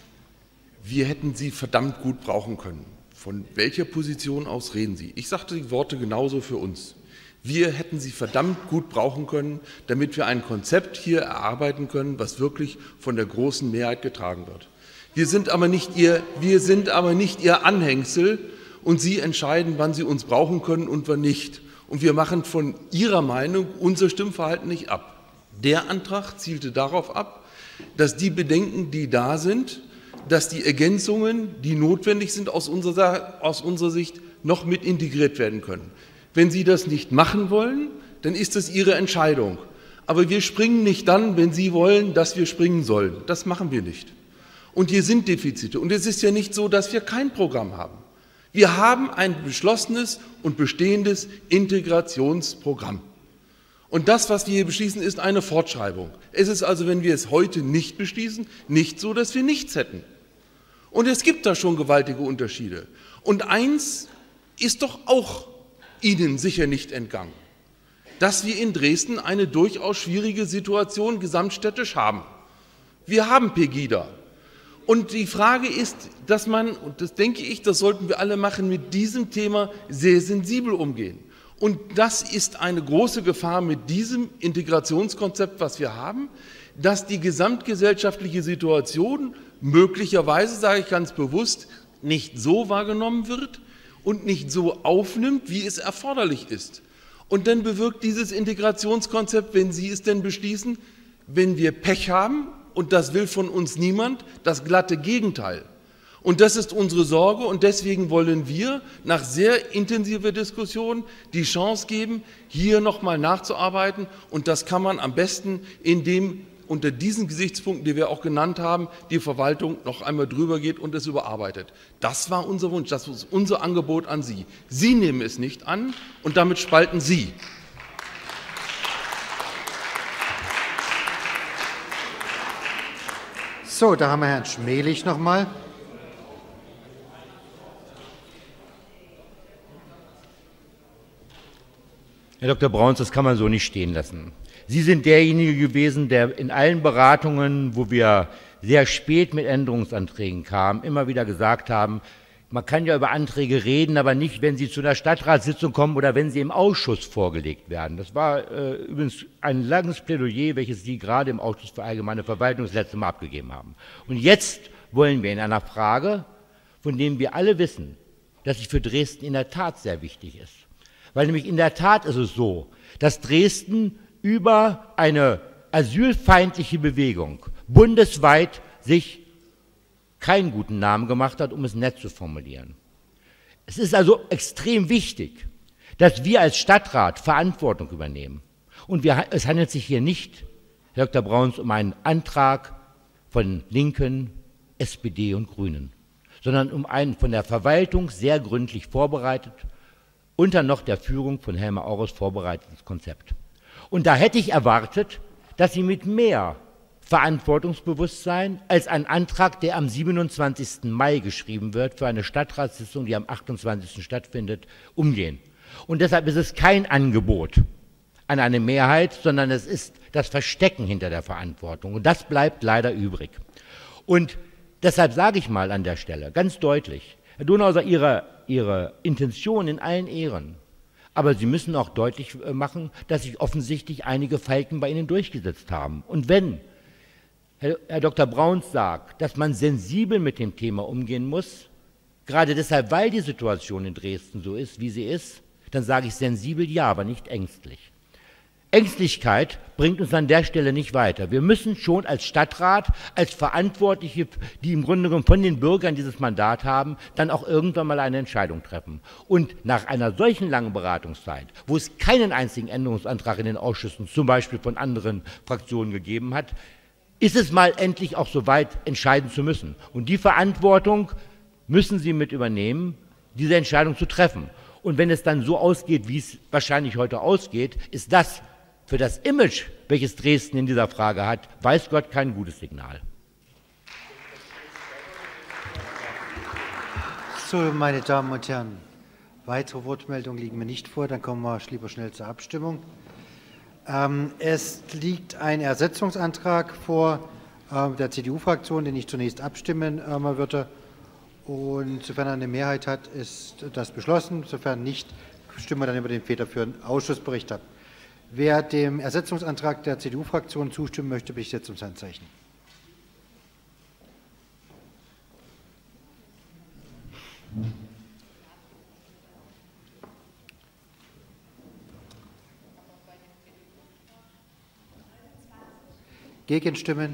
wir hätten Sie verdammt gut brauchen können. Von welcher Position aus reden Sie? Ich sagte die Worte genauso für uns. Wir hätten Sie verdammt gut brauchen können, damit wir ein Konzept hier erarbeiten können, was wirklich von der großen Mehrheit getragen wird. Wir sind aber nicht Ihr, wir sind aber nicht Ihr Anhängsel und Sie entscheiden, wann Sie uns brauchen können und wann nicht. Und wir machen von Ihrer Meinung unser Stimmverhalten nicht ab. Der Antrag zielte darauf ab, dass die Bedenken, die da sind, dass die Ergänzungen, die notwendig sind, aus unserer, aus unserer Sicht noch mit integriert werden können. Wenn Sie das nicht machen wollen, dann ist das Ihre Entscheidung. Aber wir springen nicht dann, wenn Sie wollen, dass wir springen sollen. Das machen wir nicht. Und hier sind Defizite. Und es ist ja nicht so, dass wir kein Programm haben. Wir haben ein beschlossenes und bestehendes Integrationsprogramm. Und das, was wir hier beschließen, ist eine Fortschreibung. Es ist also, wenn wir es heute nicht beschließen, nicht so, dass wir nichts hätten. Und es gibt da schon gewaltige Unterschiede. Und eins ist doch auch Ihnen sicher nicht entgangen, dass wir in Dresden eine durchaus schwierige Situation gesamtstädtisch haben. Wir haben Pegida. Und die Frage ist, dass man, und das denke ich, das sollten wir alle machen, mit diesem Thema sehr sensibel umgehen. Und das ist eine große Gefahr mit diesem Integrationskonzept, was wir haben, dass die gesamtgesellschaftliche Situation möglicherweise, sage ich ganz bewusst, nicht so wahrgenommen wird und nicht so aufnimmt, wie es erforderlich ist. Und dann bewirkt dieses Integrationskonzept, wenn Sie es denn beschließen, wenn wir Pech haben, und das will von uns niemand, das glatte Gegenteil. Und das ist unsere Sorge und deswegen wollen wir nach sehr intensiver Diskussion die Chance geben, hier nochmal nachzuarbeiten und das kann man am besten, indem unter diesen Gesichtspunkten, die wir auch genannt haben, die Verwaltung noch einmal drüber geht und es überarbeitet. Das war unser Wunsch, das ist unser Angebot an Sie. Sie nehmen es nicht an und damit spalten Sie. So, da haben wir Herrn Schmelich noch mal. Herr Doktor Brauns, das kann man so nicht stehen lassen. Sie sind derjenige gewesen, der in allen Beratungen, wo wir sehr spät mit Änderungsanträgen kamen, immer wieder gesagt haben, man kann ja über Anträge reden, aber nicht, wenn sie zu einer Stadtratssitzung kommen oder wenn sie im Ausschuss vorgelegt werden. Das war äh, übrigens ein langes Plädoyer, welches Sie gerade im Ausschuss für allgemeine Verwaltung das letzte Mal abgegeben haben. Und jetzt wollen wir in einer Frage, von der wir alle wissen, dass sie für Dresden in der Tat sehr wichtig ist. Weil nämlich in der Tat ist es so, dass Dresden über eine asylfeindliche Bewegung bundesweit sich keinen guten Namen gemacht hat, um es nett zu formulieren. Es ist also extrem wichtig, dass wir als Stadtrat Verantwortung übernehmen. Und wir, es handelt sich hier nicht, Herr Doktor Brauns, um einen Antrag von Linken, S P D und Grünen, sondern um einen von der Verwaltung sehr gründlich vorbereitet, unter noch der Führung von Helmer Aurus vorbereitetes Konzept. Und da hätte ich erwartet, dass Sie mit mehr Verantwortungsbewusstsein als ein Antrag, der am siebenundzwanzigsten Mai geschrieben wird, für eine Stadtratssitzung, die am achtundzwanzigsten stattfindet, umgehen. Und deshalb ist es kein Angebot an eine Mehrheit, sondern es ist das Verstecken hinter der Verantwortung. Und das bleibt leider übrig. Und deshalb sage ich mal an der Stelle ganz deutlich, Herr Donauser, Ihre, Ihre Intention in allen Ehren, aber Sie müssen auch deutlich machen, dass sich offensichtlich einige Falken bei Ihnen durchgesetzt haben. Und wenn Herr Doktor Brauns sagt, dass man sensibel mit dem Thema umgehen muss, gerade deshalb, weil die Situation in Dresden so ist, wie sie ist, dann sage ich sensibel ja, aber nicht ängstlich. Ängstlichkeit bringt uns an der Stelle nicht weiter. Wir müssen schon als Stadtrat, als Verantwortliche, die im Grunde genommen von den Bürgern dieses Mandat haben, dann auch irgendwann mal eine Entscheidung treffen. Und nach einer solchen langen Beratungszeit, wo es keinen einzigen Änderungsantrag in den Ausschüssen, zum Beispiel von anderen Fraktionen, gegeben hat, ist es mal endlich auch so weit, entscheiden zu müssen. Und die Verantwortung müssen Sie mit übernehmen, diese Entscheidung zu treffen. Und wenn es dann so ausgeht, wie es wahrscheinlich heute ausgeht, ist das für das Image, welches Dresden in dieser Frage hat, weiß Gott, kein gutes Signal. So, meine Damen und Herren, weitere Wortmeldungen liegen mir nicht vor. Dann kommen wir lieber schnell zur Abstimmung. Ähm, es liegt ein Ersetzungsantrag vor äh, der C D U-Fraktion, den ich zunächst abstimmen äh, würde. Und sofern er eine Mehrheit hat, ist das beschlossen. Sofern nicht, stimmen wir dann über den federführenden Ausschussbericht ab. Wer dem Ersetzungsantrag der C D U-Fraktion zustimmen möchte, bitte ich jetzt ums Handzeichen. Gegenstimmen?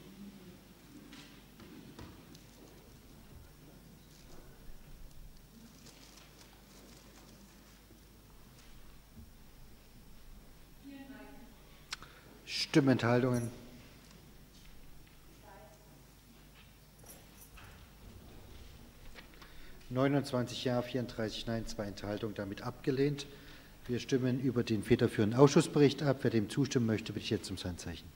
Stimmenthaltungen? neunundzwanzig Ja, vierunddreißig Nein, zwei Enthaltungen, damit abgelehnt. Wir stimmen über den federführenden Ausschussbericht ab. Wer dem zustimmen möchte, bitte ich jetzt ums Handzeichen.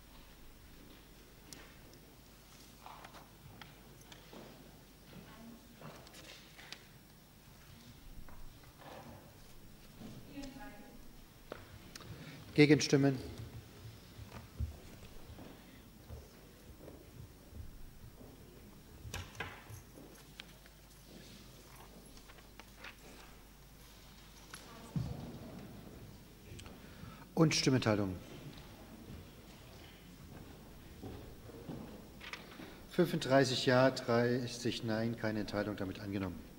Gegenstimmen? Und Stimmenthaltungen? fünfunddreißig Ja, dreißig Nein, keine Enthaltung, damit angenommen.